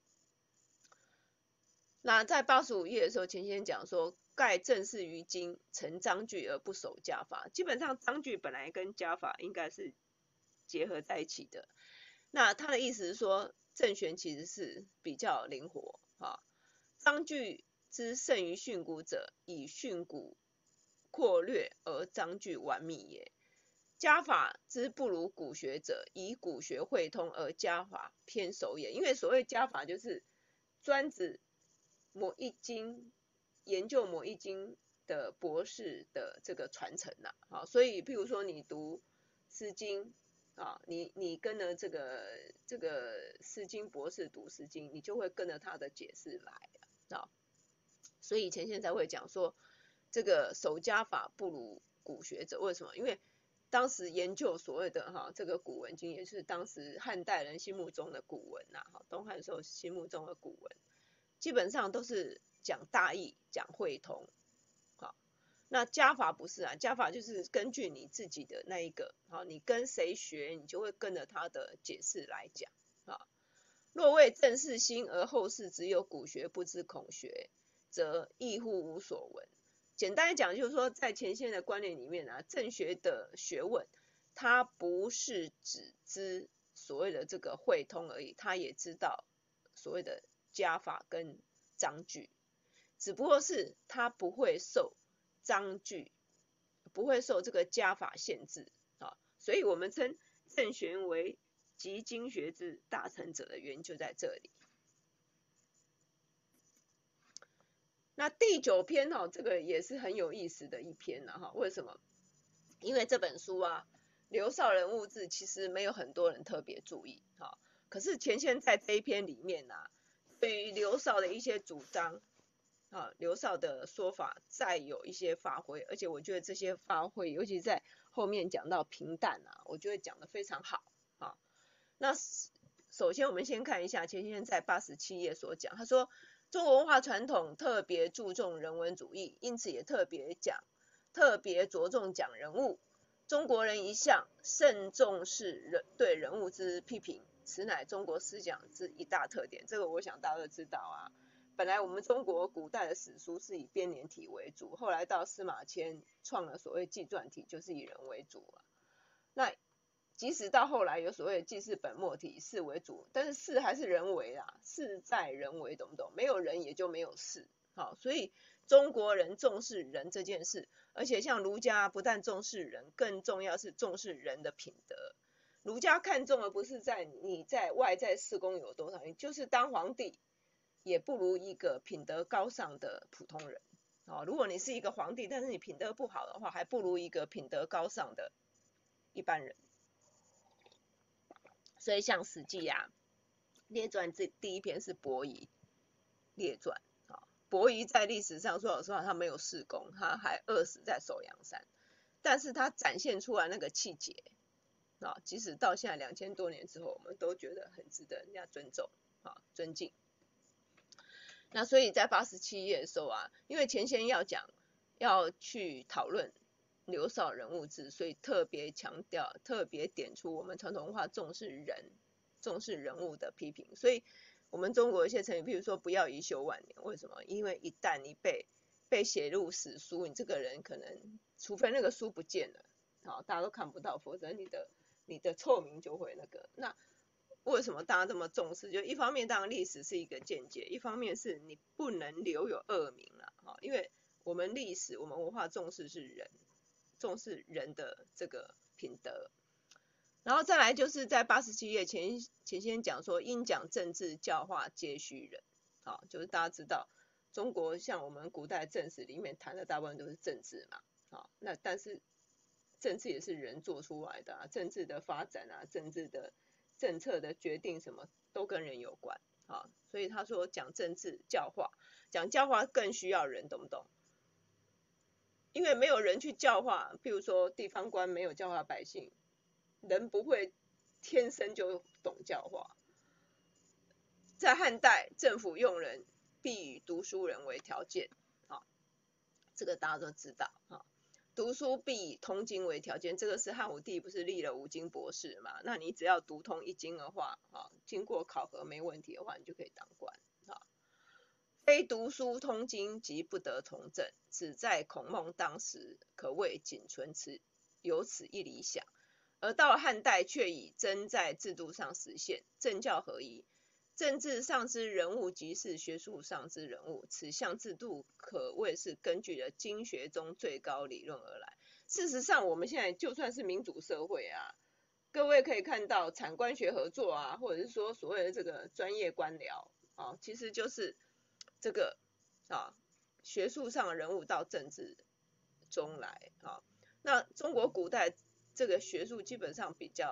那在八十五页的时候，钱先讲说，盖正是于经成章句而不守加法。基本上章句本来跟加法应该是结合在一起的。那他的意思是说，正玄其实是比较灵活啊。章句之胜于训诂者，以训诂扩略而章句完密也。加法之不如古学者，以古学会通而加法偏守也。因为所谓加法就是专指某一经研究某一经的博士的这个传承呐、啊，好，所以譬如说你读诗经啊，你你跟着这个这个释经博士读释经，你就会跟着他的解释来啊。所以以前现在会讲说，这个守家法不如古学者，为什么？因为当时研究所谓的哈这个古文经，也是当时汉代人心目中的古文呐，哈东汉时候心目中的古文，基本上都是讲大义、讲会通。那家法不是啊，家法就是根据你自己的那一个，好，你跟谁学，你就会跟着他的解释来讲啊。若为正事心，而后世只有古学不知孔学，则亦乎无所闻。简单讲，就是说，在前线的观念里面啊，正学的学问，它不是只知所谓的这个会通而已，它也知道所谓的家法跟章句，只不过是它不会受章句不会受这个家法限制啊，所以我们称正玄为集经学之大成者的原因就在这里。那第九篇哦，这个也是很有意思的一篇了哈。为什么？因为这本书啊，刘少人物志其实没有很多人特别注意哈，可是钱谦在这一篇里面啊，对于刘少的一些主张。啊，刘少的说法再有一些发挥，而且我觉得这些发挥，尤其在后面讲到平淡啊，我觉得讲得非常好啊。那首先我们先看一下钱先生在八十七页所讲，他说中国文化传统特别注重人文主义，因此也特别讲，特别着重讲人物。中国人一向甚重视人对人物之批评，此乃中国思想之一大特点。这个我想大家都知道啊。本来我们中国古代的史书是以编年体为主，后来到司马迁创了所谓纪传体，就是以人为主啊。那即使到后来有所谓的记事本末体，事为主，但是事还是人为啦，事在人为，懂不懂？没有人也就没有事。好，所以中国人重视人这件事，而且像儒家不但重视人，更重要是重视人的品德。儒家看重的不是在你在外在事功有多少，你就是当皇帝。也不如一个品德高尚的普通人。哦，如果你是一个皇帝，但是你品德不好的话，还不如一个品德高尚的一般人。所以像《史记》啊，列传这第一篇是伯夷列传。啊，伯夷在历史上说老实话，他没有事功，他还饿死在首阳山，但是他展现出来那个气节，啊，即使到现在两千多年之后，我们都觉得很值得人家尊重啊，尊敬。那所以在八十七页的时候啊，因为钱先要讲要去讨论刘少人物志，所以特别强调，特别点出我们传统文化重视人，重视人物的批评。所以我们中国一些成语，譬如说不要遗臭万年，为什么？因为一旦你被被写入史书，你这个人可能，除非那个书不见了，好，大家都看不到，否则你的你的臭名就会那个那。为什么大家这么重视？就一方面，当然历史是一个见解；一方面是你不能留有恶名了，哈，因为我们历史、我们文化重视是人，重视人的这个品德。然后再来就是在八十七页前前先讲说，应讲政治教化皆须人，好，就是大家知道中国像我们古代正史里面谈的大部分都是政治嘛，好，那但是政治也是人做出来的啊，政治的发展啊，政治的政策的决定什么都跟人有关啊，所以他说讲政治教化，讲教化更需要人，懂不懂？因为没有人去教化，譬如说地方官没有教化百姓，人不会天生就懂教化。在汉代，政府用人必以读书人为条件，啊，这个大家都知道啊。读书必以通经为条件，这个是汉武帝不是立了五经博士嘛？那你只要读通一经的话，啊，经过考核没问题的话，你就可以当官。啊，非读书通经即不得从政，此在孔孟当时可谓仅存此有此一理想，而到汉代却以真在制度上实现，政教合一。政治上之人物即是学术上之人物，此项制度可谓是根据了经学中最高理论而来。事实上，我们现在就算是民主社会啊，各位可以看到产官学合作啊，或者是说所谓的这个专业官僚啊，其实就是这个啊学术上的人物到政治中来啊。那中国古代这个学术基本上比较比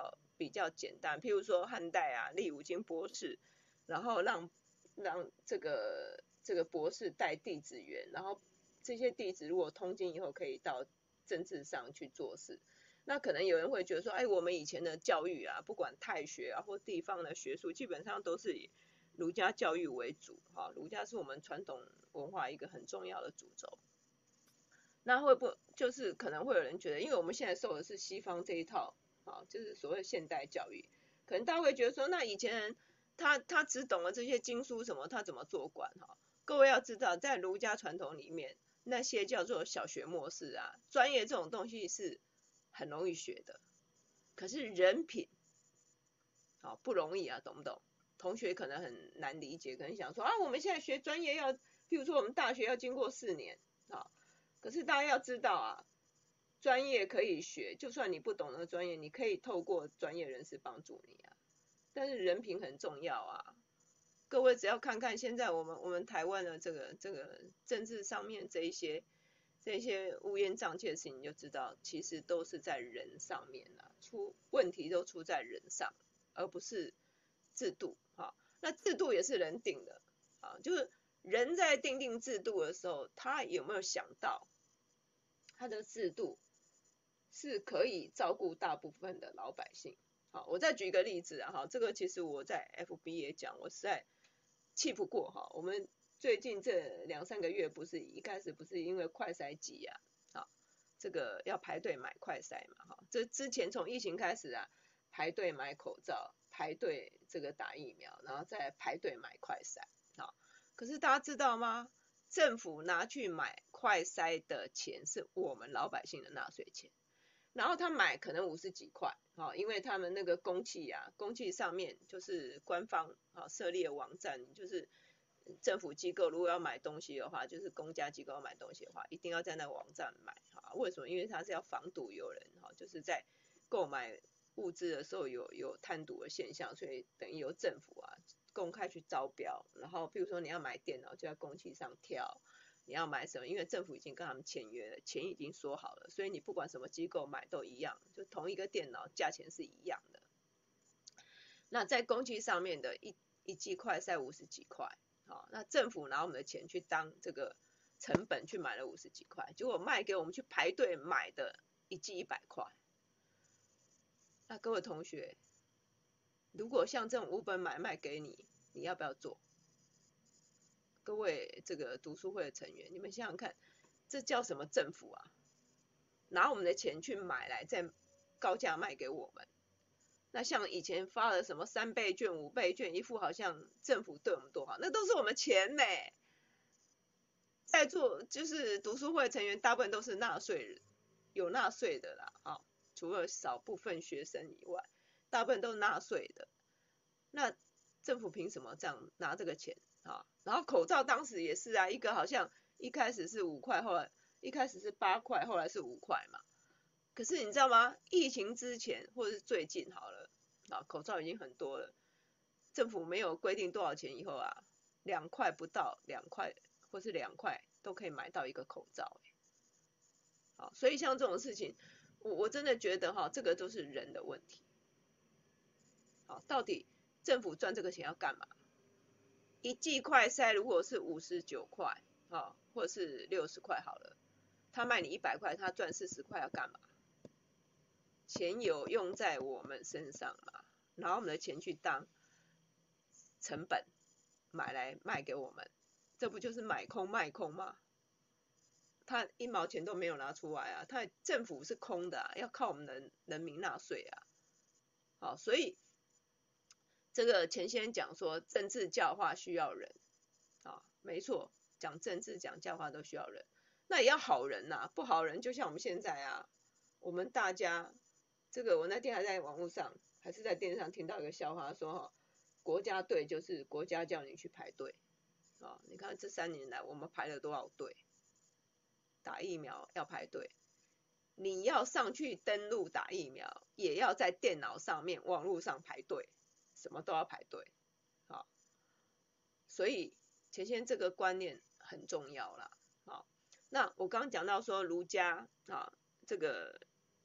比较简单，譬如说汉代啊，立五经博士，然后让让这个这个博士带弟子员，然后这些弟子如果通经以后可以到政治上去做事。那可能有人会觉得说，哎，我们以前的教育啊，不管太学啊或地方的学术，基本上都是以儒家教育为主，哈，儒家是我们传统文化一个很重要的主轴。那会不就是可能会有人觉得，因为我们现在受的是西方这一套，啊，就是所谓现代教育，可能大家会觉得说，那以前人他他只懂了这些经书什么，他怎么做官哈？各位要知道，在儒家传统里面，那些叫做小学末世啊，专业这种东西是很容易学的，可是人品，好不容易啊，懂不懂？同学可能很难理解，可能想说啊，我们现在学专业要，譬如说我们大学要经过四年啊，可是大家要知道啊，专业可以学，就算你不懂那个专业，你可以透过专业人士帮助你啊。但是人品很重要啊，各位只要看看现在我们我们台湾的这个这个政治上面这一些这一些乌烟瘴气的事情，你就知道其实都是在人上面啦，出问题都出在人上，而不是制度啊。那制度也是人定的啊，就是人在定定制度的时候，他有没有想到他的制度是可以照顾大部分的老百姓？好，我再举一个例子啊，哈，这个其实我在 F B 也讲，我实在气不过哈。我们最近这两三个月不是一开始不是因为快筛挤啊，好，这个要排队买快筛嘛，哈，这之前从疫情开始啊，排队买口罩，排队这个打疫苗，然后再排队买快筛，好，可是大家知道吗？政府拿去买快筛的钱是我们老百姓的纳税钱。然后他买可能五十几块，好，因为他们那个公器啊，公器上面就是官方啊设立的网站，就是政府机构如果要买东西的话，就是公家机构要买东西的话，一定要在那个网站买，哈，为什么？因为它是要防堵有人，哈，就是在购买物资的时候有有贪渎的现象，所以等于由政府啊公开去招标，然后比如说你要买电脑就在公器上挑。你要买什么？因为政府已经跟他们签约了，钱已经说好了，所以你不管什么机构买都一样，就同一个电脑价钱是一样的。那在公器上面的一一季快筛五十几块，好，那政府拿我们的钱去当这个成本去买了五十几块，结果卖给我们去排队买的一季一百块。那各位同学，如果像这种无本买卖给你，你要不要做？各位这个读书会的成员，你们想想看，这叫什么政府啊？拿我们的钱去买来，再高价卖给我们。那像以前发了什么三倍券、五倍券，一副好像政府对我们多好，那都是我们钱呢。在座就是读书会成员，大部分都是纳税人，有纳税的啦，啊，除了少部分学生以外，大部分都是纳税的。那政府凭什么这样拿这个钱啊？然后口罩当时也是啊，一个好像一开始是五块，后来一开始是八块，后来是五块嘛。可是你知道吗？疫情之前或者是最近好了，啊，口罩已经很多了，政府没有规定多少钱以后啊，两块不到，两块或是两块都可以买到一个口罩，欸，好，所以像这种事情，我我真的觉得哈，这个都是人的问题。好，到底政府赚这个钱要干嘛？一剂快筛如果是五十九块，啊，或者是六十块好了，他卖你一百块，他赚四十块要干嘛？钱有用在我们身上嘛，拿我们的钱去当成本买来卖给我们，这不就是买空卖空吗？他一毛钱都没有拿出来啊，他政府是空的啊，要靠我们的人民纳税啊。好，所以这个前先讲说政治教化需要人，啊，没错，讲政治讲教化都需要人，那也要好人呐，啊，不好人就像我们现在啊，我们大家这个我那天还在网络上还是在电视上听到一个笑话说哈，国家队就是国家叫你去排队啊，你看这三年来我们排了多少队，打疫苗要排队，你要上去登录打疫苗，也要在电脑上面网络上排队。什么都要排队，好，所以前先这个观念很重要啦，好，那我刚刚讲到说儒家啊，这个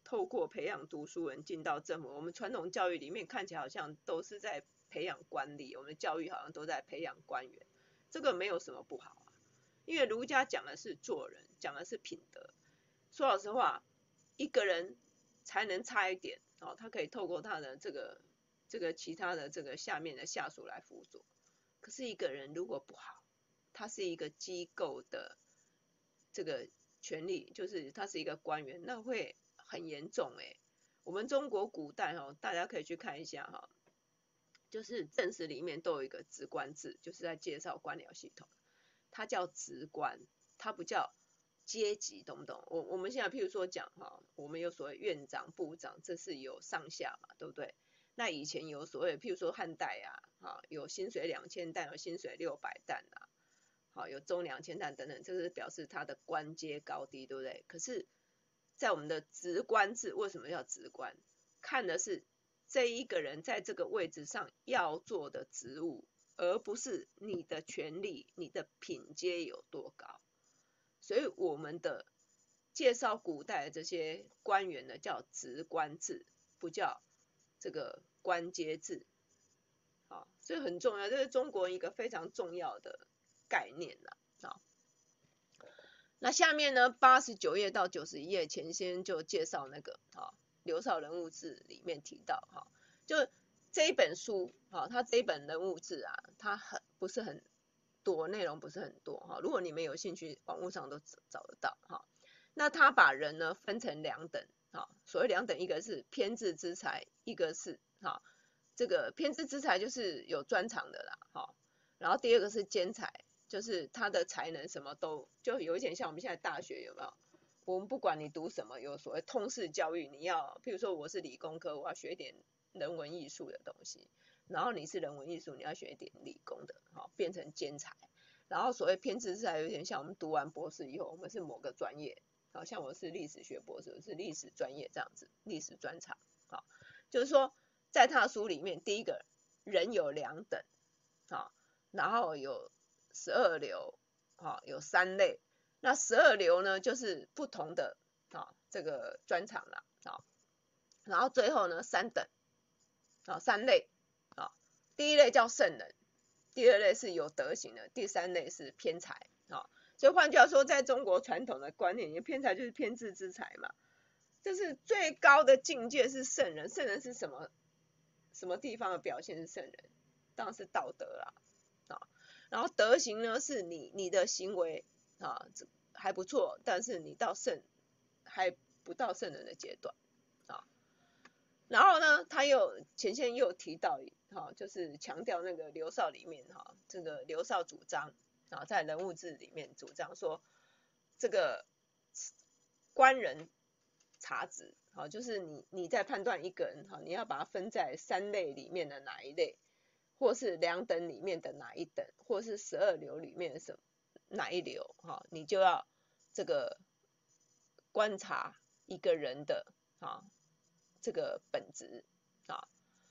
透过培养读书人进到政府，我们传统教育里面看起来好像都是在培养官吏，我们的教育好像都在培养官员，这个没有什么不好啊，因为儒家讲的是做人，讲的是品德。说老实话，一个人才能差一点，哦，他可以透过他的这个这个其他的这个下面的下属来辅佐。可是一个人如果不好，他是一个机构的这个权力，就是他是一个官员，那会很严重哎、欸。我们中国古代哈，大家可以去看一下哈，就是正史里面都有一个职官制，就是在介绍官僚系统，它叫职官，它不叫阶级，懂不懂？我我们现在譬如说讲哈，我们有所谓院长、部长，这是有上下嘛，对不对？那以前有所谓，譬如说汉代啊，哈，有薪水两千担，有薪水六百担啊，好，有中两千担等等，这是表示他的官阶高低，对不对？可是，在我们的职官制，为什么叫职官？看的是这一个人在这个位置上要做的职务，而不是你的权力、你的品阶有多高。所以我们的介绍古代的这些官员呢，叫职官制，不叫这个官阶制。好，所以很重要，这是中国一个非常重要的概念啦。好，那下面呢，八十九页到九十一页，前先就介绍那个啊，刘少人物志里面提到哈，就这一本书啊，它这一本人物志啊，它很不是很多，内容不是很多哈。如果你们有兴趣，网络上都找得到哈。那他把人呢分成两等啊，所谓两等，一个是偏执之才，一个是哈。这个偏执之才就是有专长的啦，哈，然后第二个是兼才，就是他的才能什么都，就有一点像我们现在大学有没有？我们不管你读什么，有所谓通识教育，你要，譬如说我是理工科，我要学一点人文艺术的东西，然后你是人文艺术，你要学一点理工的，好，变成兼才。然后所谓偏执之才，有点像我们读完博士以后，我们是某个专业，好像我是历史学博士，我是历史专业这样子，历史专长，好，就是说。在他的书里面，第一个人有两等，啊，然后有十二流，啊，有三类。那十二流呢，就是不同的啊这个专长啦，啊，然后最后呢三等，啊三类，啊，第一类叫圣人，第二类是有德行的，第三类是偏才，啊，所以换句话说，在中国传统的观念里，偏才就是偏执之才嘛，就是最高的境界是圣人，圣人是什么？什么地方的表现是圣人？当然是道德啦，啊，然后德行呢，是你你的行为啊还不错，但是你到圣还不到圣人的阶段啊。然后呢，他又前线又提到，哈、啊，就是强调那个刘少里面哈、啊，这个刘少主张啊，在人物志里面主张说，这个官人察职。好，就是你你在判断一个人哈，你要把它分在三类里面的哪一类，或是两等里面的哪一等，或是十二流里面的什哪一流哈，你就要这个观察一个人的啊这个本质啊，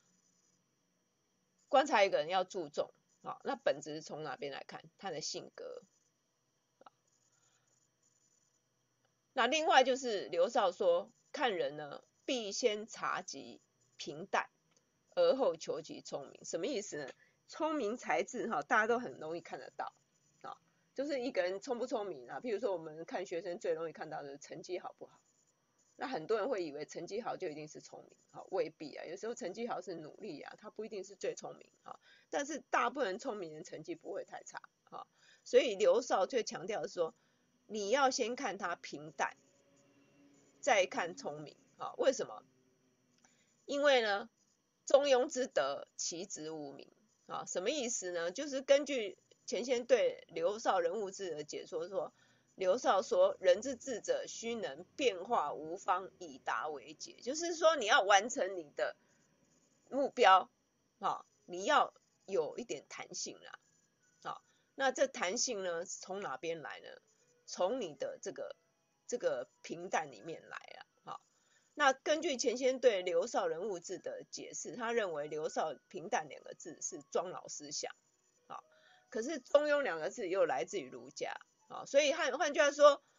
观察一个人要注重啊，那本质从哪边来看？他的性格。那另外就是刘少说。看人呢，必先察其平淡，而后求其聪明。什么意思呢？聪明才智哈，大家都很容易看得到啊。就是一个人聪不聪明啊？譬如说，我们看学生最容易看到的是成绩好不好。那很多人会以为成绩好就一定是聪明，啊，未必啊。有时候成绩好是努力啊，他不一定是最聪明啊。但是大部分人聪明人成绩不会太差啊。所以刘少最强调的是说，你要先看他平淡。再看聪明啊？为什么？因为呢，中庸之德，其直无名啊。什么意思呢？就是根据前先对刘少人物志的解说说，刘少说，人之智者，须能变化无方，以达为解。就是说，你要完成你的目标啊，你要有一点弹性啦。啊，那这弹性呢，从哪边来呢？从你的这个。这个平淡里面来啊，好，那根据前先对刘少人物志的解释，他认为刘少平淡两个字是庄老思想，好，可是中庸两个字又来自于儒家，啊，所以换换句话说，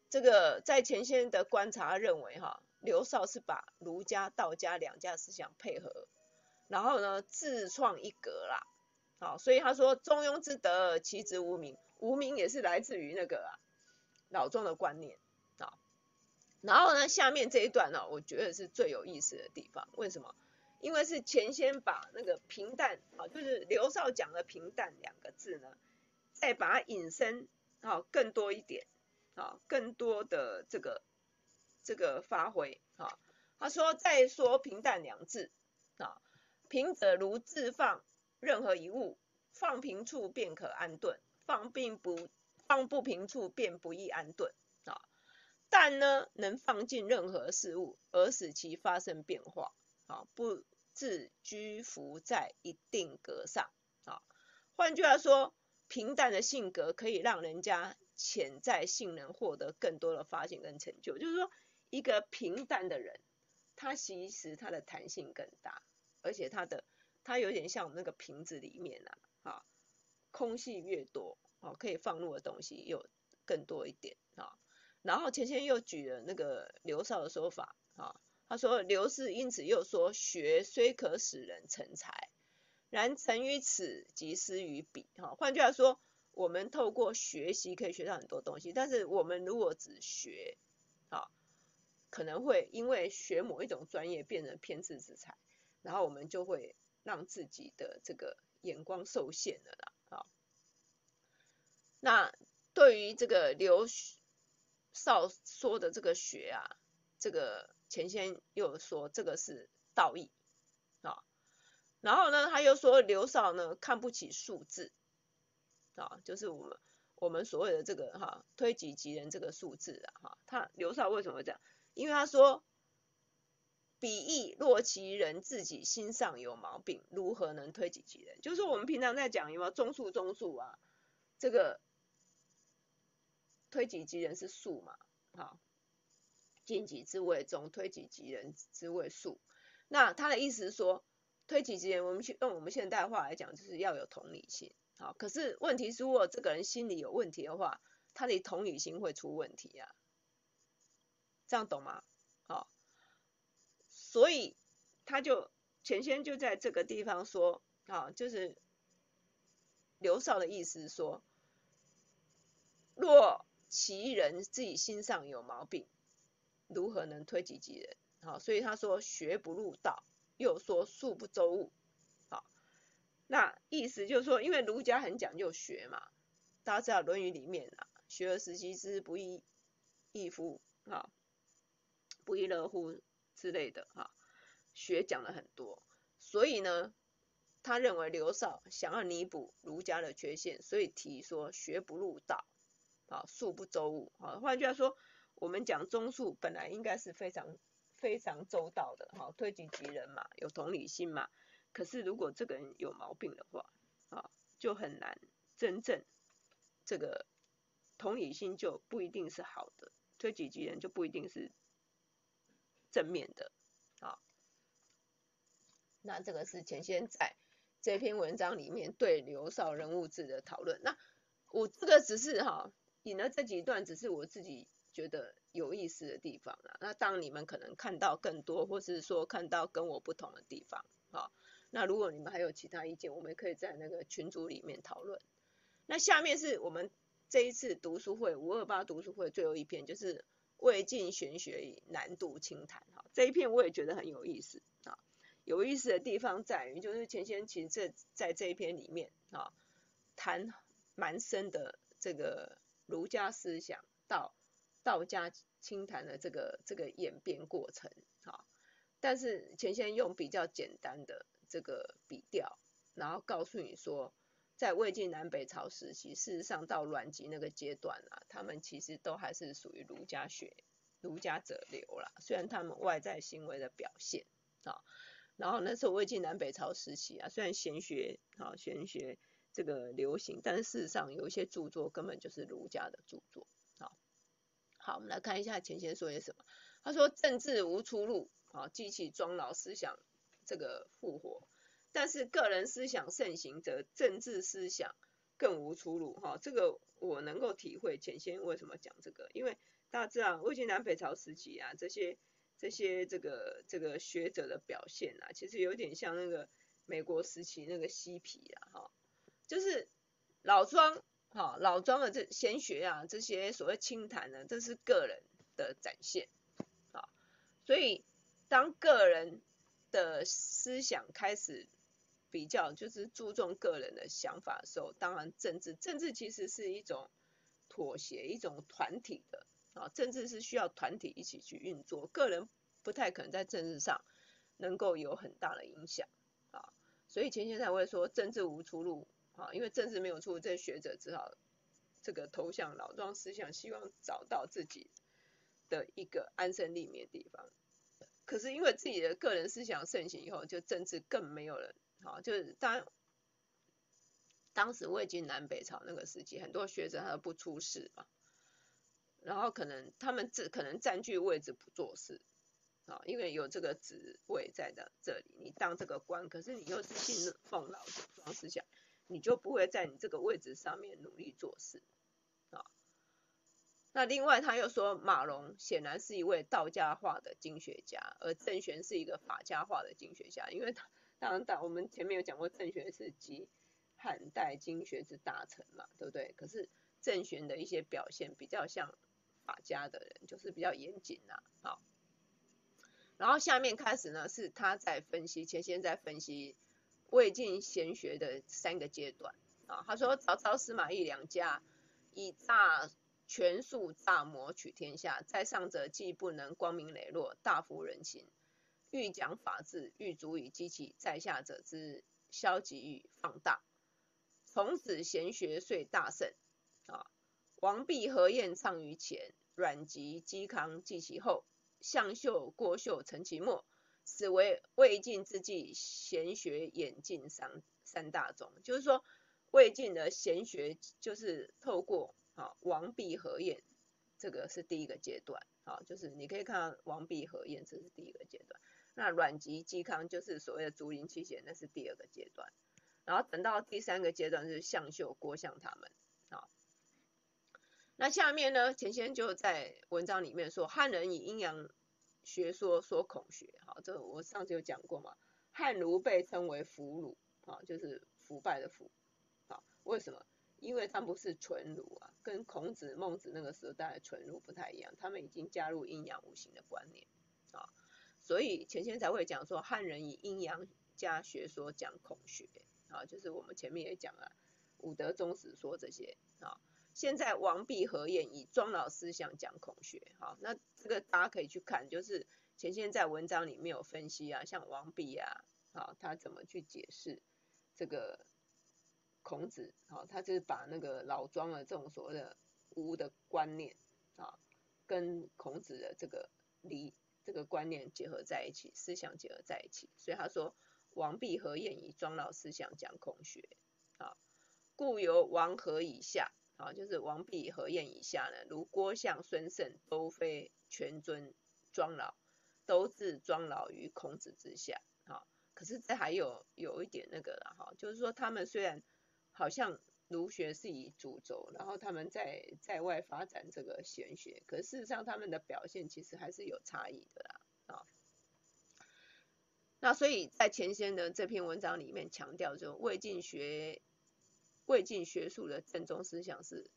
这个在钱先的观察认为哈，刘少是把儒家、道家两家思想配合，然后呢自创一格啦。好，所以他说中庸之德，其直无名，无名也是来自于那个啊老庄的观念啊。然后呢，下面这一段呢，我觉得是最有意思的地方，为什么？因为是钱先把那个平淡啊，就是刘少讲的平淡两个字呢，再把它引申啊更多一点啊，更多的这个这个发挥啊。他说再说平淡两字啊，平者如置放任何一物，放平处便可安顿，放并不放不平处便不易安顿啊。但呢，能放进任何事物，而使其发生变化，啊，不自拘伏在一定格上，啊。换句话说，平淡的性格可以让人家潜在性能获得更多的发现跟成就。就是说，一个平淡的人，他其实他的弹性更大，而且他的他有点像我们那个瓶子里面啊，啊，空气越多，啊，可以放入的东西又更多一点，啊。然后钱先又举了那个刘少的说法啊，他说刘氏因此又说学虽可使人成才，然成于此即失于彼。哈，换句话说，我们透过学习可以学到很多东西，但是我们如果只学，啊，可能会因为学某一种专业变成偏执之才，然后我们就会让自己的这个眼光受限了啦。啊，那对于这个刘少说的这个学啊，这个钱先又说这个是道义啊，然后呢他又说刘少呢看不起数字啊，就是我们我们所谓的这个哈推己及人这个数字啊哈，他刘少为什么会这样？因为他说比义若其人自己心上有毛病，如何能推己及人？就是说我们平常在讲有没有中数中数啊，这个推己及人是数嘛，好。尽己之谓中，推己及人之谓术。那他的意思是说，推己及人，我们去用我们现代话来讲，就是要有同理心。好，可是问题是，如果这个人心里有问题的话，他的同理心会出问题啊。这样懂吗？好，所以他就钱先就在这个地方说，啊，就是刘少的意思是说，若其人自己心上有毛病，如何能推己及人？好，所以他说学不入道，又说术不周物。好，那意思就是说，因为儒家很讲究学嘛，大家知道《论语》里面啊，学而时习之，不亦乐乎？啊，不亦乐乎之类的哈，学讲了很多，所以呢，他认为刘少想要弥补儒家的缺陷，所以提说学不入道，啊，术不周物。啊，换句话说，我们讲中术本来应该是非常非常周到的，哈，推己及人嘛，有同理心嘛。可是如果这个人有毛病的话，啊，就很难真正这个同理心就不一定是好的，推己及人就不一定是正面的，啊。那这个是钱先在这篇文章里面对刘少人物志的讨论。那我这个只是哈引了这几段，只是我自己觉得有意思的地方啦。那当你们可能看到更多，或是说看到跟我不同的地方，啊，那如果你们还有其他意见，我们可以在那个群组里面讨论。那下面是我们这一次读书会五二八读书会最后一篇，就是魏晋玄学与南渡清谈。哈，这一篇我也觉得很有意思啊。有意思的地方在于，就是钱先其实这在这一篇里面啊，谈蛮深的这个儒家思想到道家清谈的这个这个演变过程啊，但是钱先用比较简单的这个笔调，然后告诉你说，在魏晋南北朝时期，事实上到阮籍那个阶段啊，他们其实都还是属于儒家学、儒家者流啦，虽然他们外在行为的表现啊。然后那时候魏晋南北朝时期啊，虽然玄学啊玄学这个流行，但是事实上有一些著作根本就是儒家的著作。好，好，我们来看一下钱先说些什么。他说政治无出路，啊，激起庄老思想这个复活，但是个人思想盛行，则政治思想更无出路。哈，这个我能够体会钱先为什么讲这个，因为大致上魏晋南北朝时期啊，这些这些这个这个学者的表现啊，其实有点像那个美国时期那个嬉皮啊，哈，就是老庄，哈，老庄的这闲学啊，这些所谓清谈呢，这是个人的展现，啊，所以当个人的思想开始比较就是注重个人的想法的时候，当然政治政治其实是一种妥协，一种团体的啊，政治是需要团体一起去运作，个人不太可能在政治上能够有很大的影响啊，所以钱先生会说政治无出路啊，因为政治没有出路，这些学者只好这个投向老庄思想，希望找到自己的一个安身立命的地方。可是因为自己的个人思想盛行以后，就政治更没有人，好，就是当当时魏晋南北朝那个时期，很多学者他都不出仕嘛，然后可能他们只可能占据位置不做事，啊，因为有这个职位在的这里，你当这个官，可是你又是信奉老庄思想，你就不会在你这个位置上面努力做事，啊。那另外他又说马融显然是一位道家化的经学家，而郑玄是一个法家化的经学家，因为他当然当我们前面有讲过，郑玄是集汉代经学之大成嘛，对不对？可是郑玄的一些表现比较像法家的人，就是比较严谨呐，好。然后下面开始呢是他在分析，钱先在分析魏晋贤学的三个阶段啊。他说曹操、司马懿两家以诈权术诈谋取天下，在上者既不能光明磊落，大服人心，欲讲法治，欲足以激起在下者之消极与放大。从此贤学遂大盛啊。王弼、何晏畅于前，阮籍、嵇康继其后，向秀、郭秀承其末，此为魏晋之际贤学演进三三大宗。就是说，魏晋的贤学就是透过啊王弼、何晏，这个是第一个阶段，啊，就是你可以看到王弼、何晏，这是第一个阶段。那阮籍、嵇康就是所谓的竹林七贤，那是第二个阶段。然后等到第三个阶段是向秀、郭象他们，啊。那下面呢，钱先就在文章里面说，汉人以阴阳学说说孔学，好，这我上次有讲过嘛，汉儒被称为腐儒，啊，就是腐败的腐，啊，为什么？因为他们不是纯儒啊，跟孔子、孟子那个时代的纯儒不太一样，他们已经加入阴阳五行的观念，啊，所以钱先才会讲说，汉人以阴阳家学说讲孔学，啊，就是我们前面也讲了五德宗史说这些，啊。现在王弼、何晏以庄老思想讲孔学，好，那这个大家可以去看，就是钱先在文章里面有分析啊，像王弼啊，好，他怎么去解释这个孔子，好，他就是把那个老庄的这种所谓的巫的观念啊，跟孔子的这个理这个观念结合在一起，思想结合在一起，所以他说王弼、何晏以庄老思想讲孔学，啊，故由王何以下。啊，就是王弼、何晏以下呢，如郭象、孙慎，都非全尊庄老，都自庄老于孔子之下。啊，可是这还有有一点那个啦，哈，就是说他们虽然好像儒学是以主轴，然后他们在在外发展这个玄学，可是事实上他们的表现其实还是有差异的啦。啊，那所以在钱先的这篇文章里面强调，就魏晋学。魏晋学术的正宗思想是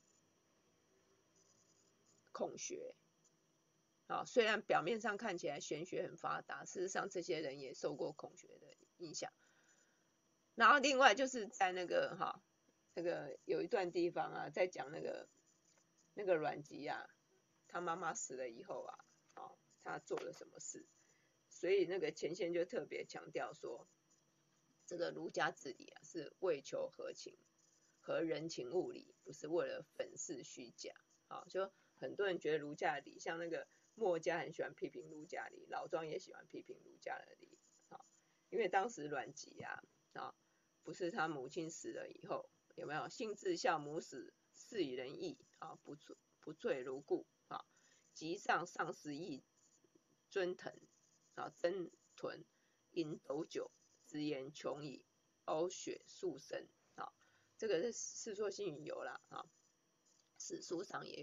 孔学，啊，虽然表面上看起来玄学很发达，事实上这些人也受过孔学的影响。然后另外就是在那个哈，那个有一段地方啊，在讲那个那个阮籍啊，他妈妈死了以后啊，哦，他做了什么事，所以那个钱先就特别强调说，这个儒家治理啊，是为求和情。和人情物理，不是为了粉饰虚假，啊，就很多人觉得儒家的理，像那个墨家很喜欢批评儒家理，老庄也喜欢批评儒家的理，啊，因为当时阮籍啊，啊，不是他母亲死了以后，有没有性至孝，母死，事以仁义，啊，不不坠如故，啊，及上上失义，尊腾，啊，曾屯，饮斗酒，直言穷矣，呕血数生。这个是《世说新语》有啦，啊，史书上也有。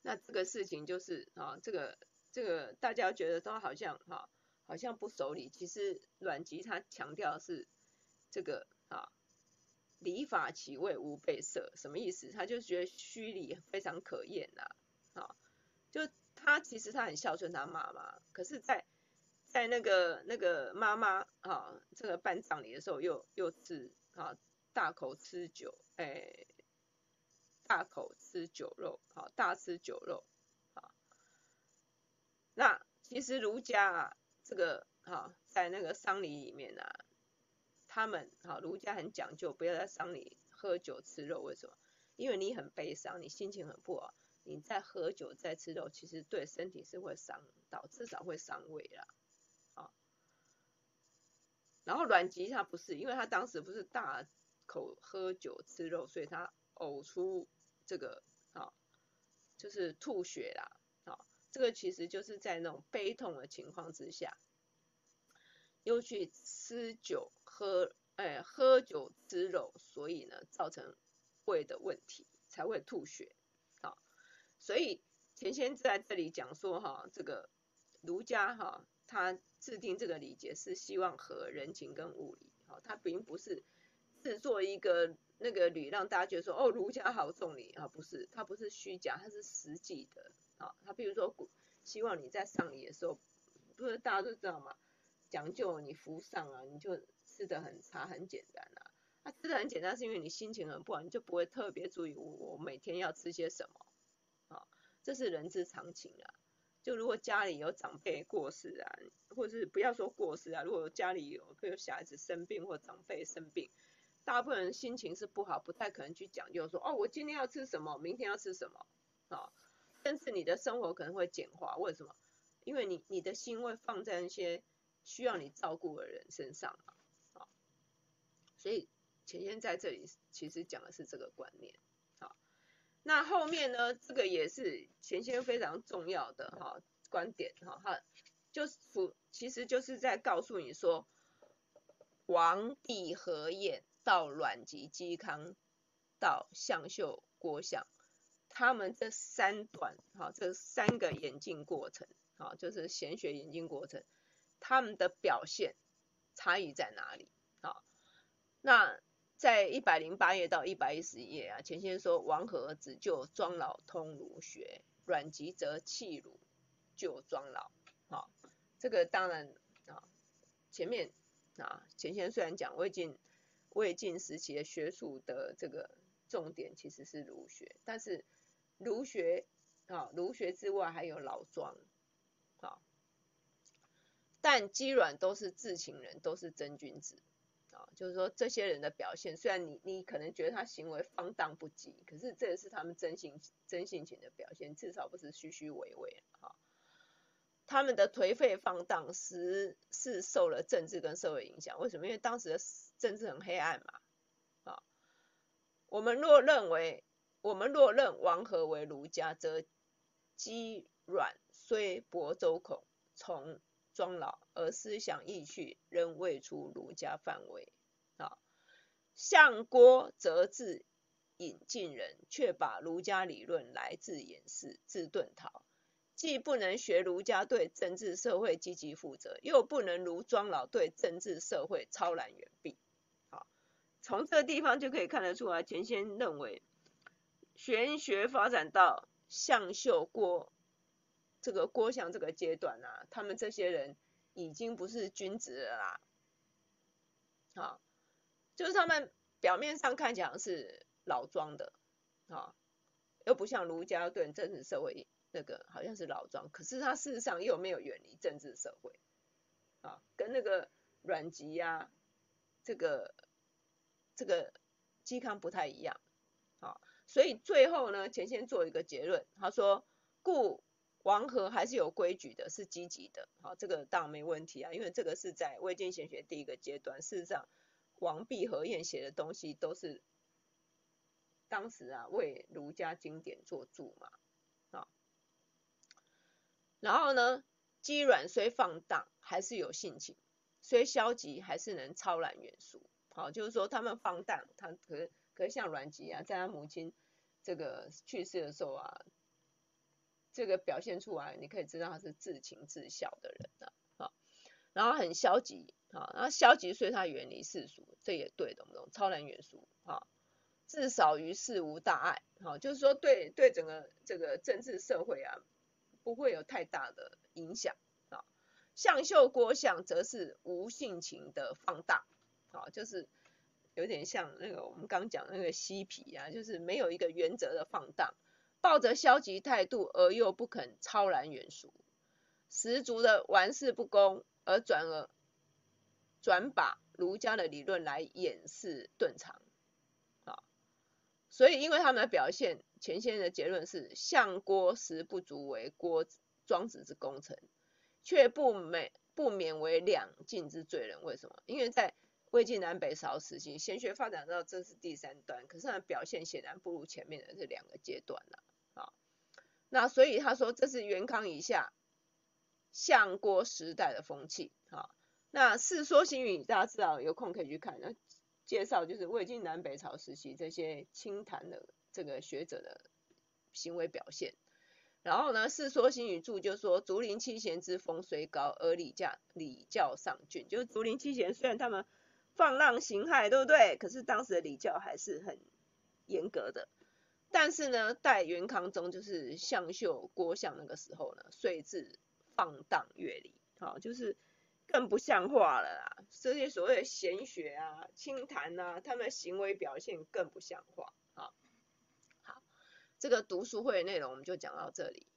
那这个事情就是啊，这个这个大家觉得都好像哈、啊，好像不守礼，其实阮籍他强调的是这个啊，礼法其位无被赦，什么意思？他就觉得虚礼非常可厌呐、啊，啊，就他其实他很孝顺他妈妈，可是在在那个那个妈妈啊，这个办葬礼的时候又又吃啊大口吃酒，哎。大口吃酒肉，好，大吃酒肉，好。那其实儒家啊，这个哈，在那个丧礼里面啊，他们好，儒家很讲究，不要在丧礼喝酒吃肉，为什么？因为你很悲伤，你心情很不好，你在喝酒在吃肉，其实对身体是会伤到，至少会伤胃啦，好。然后阮籍他不是，因为他当时不是大口喝酒吃肉，所以他呕出这个。好，就是吐血啦，好，这个其实就是在那种悲痛的情况之下，又去吃酒喝，哎，喝酒吃肉，所以呢，造成胃的问题，才会吐血，好，所以钱先在这里讲说哈，这个儒家哈，他制定这个礼节是希望合人情跟物理，好，他并不是制作一个那个礼让大家觉得说哦儒家好重礼啊，不是，它不是虚假，它是实际的啊。他比如说希望你在丧礼的时候，不是大家都知道嘛，讲究你服丧啊，你就吃的很差很简单啊。啊，吃的很简单是因为你心情很不好，你就不会特别注意我我每天要吃些什么啊，这是人之常情啊。就如果家里有长辈过世啊，或者是不要说过世啊，如果家里有比如小孩子生病或长辈生病。大部分人心情是不好，不太可能去讲究说，哦，我今天要吃什么，明天要吃什么，啊，甚至你的生活可能会简化。为什么？因为你你的心会放在那些需要你照顾的人身上嘛，啊，所以钱先在这里其实讲的是这个观念，好，那后面呢，这个也是钱先非常重要的哈观点哈，哈，就是其实就是在告诉你说，王帝何晏到阮籍嵇康到向秀郭象，他们这三段哈，这三个演进过程，好，就是贤学演进过程，他们的表现差异在哪里？好，那在一百零八页到一百一十页啊，钱先说王和只就庄老通儒学，阮籍则弃儒就庄老。好，这个当然啊，前面啊，钱先虽然讲魏晋魏晋时期的学术的这个重点其实是儒学，但是儒学啊，儒学之外还有老庄，啊，但姬阮都是至情人，都是真君子。啊，就是说这些人的表现，虽然你你可能觉得他行为放荡不羁，可是这也是他们真性真性情的表现，至少不是虚虚伪伪啊。他们的颓废放荡，实是受了政治跟社会影响。为什么？因为当时的政治很黑暗嘛。啊，我们若认为，我们若认王和为儒家，则姬阮虽博周孔，从庄老，而思想意趣仍未出儒家范围。啊，向郭则自引进人，却把儒家理论来自掩饰，自遁逃。既不能学儒家对政治社会积极负责，又不能如庄老对政治社会超然远避。好，从这个地方就可以看得出来，钱先认为玄学发展到向秀郭这个郭象这个阶段啊，他们这些人已经不是君子了啦。好，就是他们表面上看起来是老庄的，啊，又不像儒家对政治社会那个好像是老庄，可是他事实上又没有远离政治社会，啊，跟那个阮籍呀，这个这个嵇康不太一样，啊，所以最后呢，钱先做一个结论，他说，故王和还是有规矩的，是积极的，好，这个当然没问题啊，因为这个是在魏晋贤学第一个阶段，事实上王弼、何晏写的东西都是当时啊为儒家经典做注嘛，啊，然后呢，姬阮虽放荡，还是有性情；虽消极，还是能超然远俗。好，就是说他们放荡，他可可是像阮籍啊，在他母亲这个去世的时候啊， 这个表现出来，你可以知道他是至情至孝的人啊，啊然后很消极啊，然后消极所以他远离世俗，这也对，懂不懂？超然远俗啊，至少于世无大碍，好、啊，就是说对对整个这个政治社会啊，不会有太大的影响啊。向秀郭相则是无性情的放大，啊，就是有点像那个我们刚讲那个嬉皮啊，就是没有一个原则的放荡，抱着消极态度而又不肯超然远俗，十足的玩世不恭，而转而转把儒家的理论来掩饰遁藏，啊，所以因为他们的表现，钱先生的结论是相郭实不足为郭庄子之功臣，却不免不免为两晋之罪人。为什么？因为在魏晋南北朝时期，贤学发展到这是第三段，可是他的表现显然不如前面的这两个阶段了啊。那所以他说这是元康以下相郭时代的风气啊。那《世说新语》大家知道，有空可以去看，那介绍就是魏晋南北朝时期这些清谈的这个学者的行为表现。然后呢，《世说新语注》就说竹林七贤之风虽高，而礼教礼教尚峻，就是竹林七贤虽然他们放浪形骸，对不对？可是当时的礼教还是很严格的。但是呢，在元康中，就是向秀、郭相那个时候呢，遂至放荡乐礼，好，就是更不像话了啦。这些所谓的贤学啊、清谈啊，他们的行为表现更不像话。好，好，这个读书会的内容我们就讲到这里。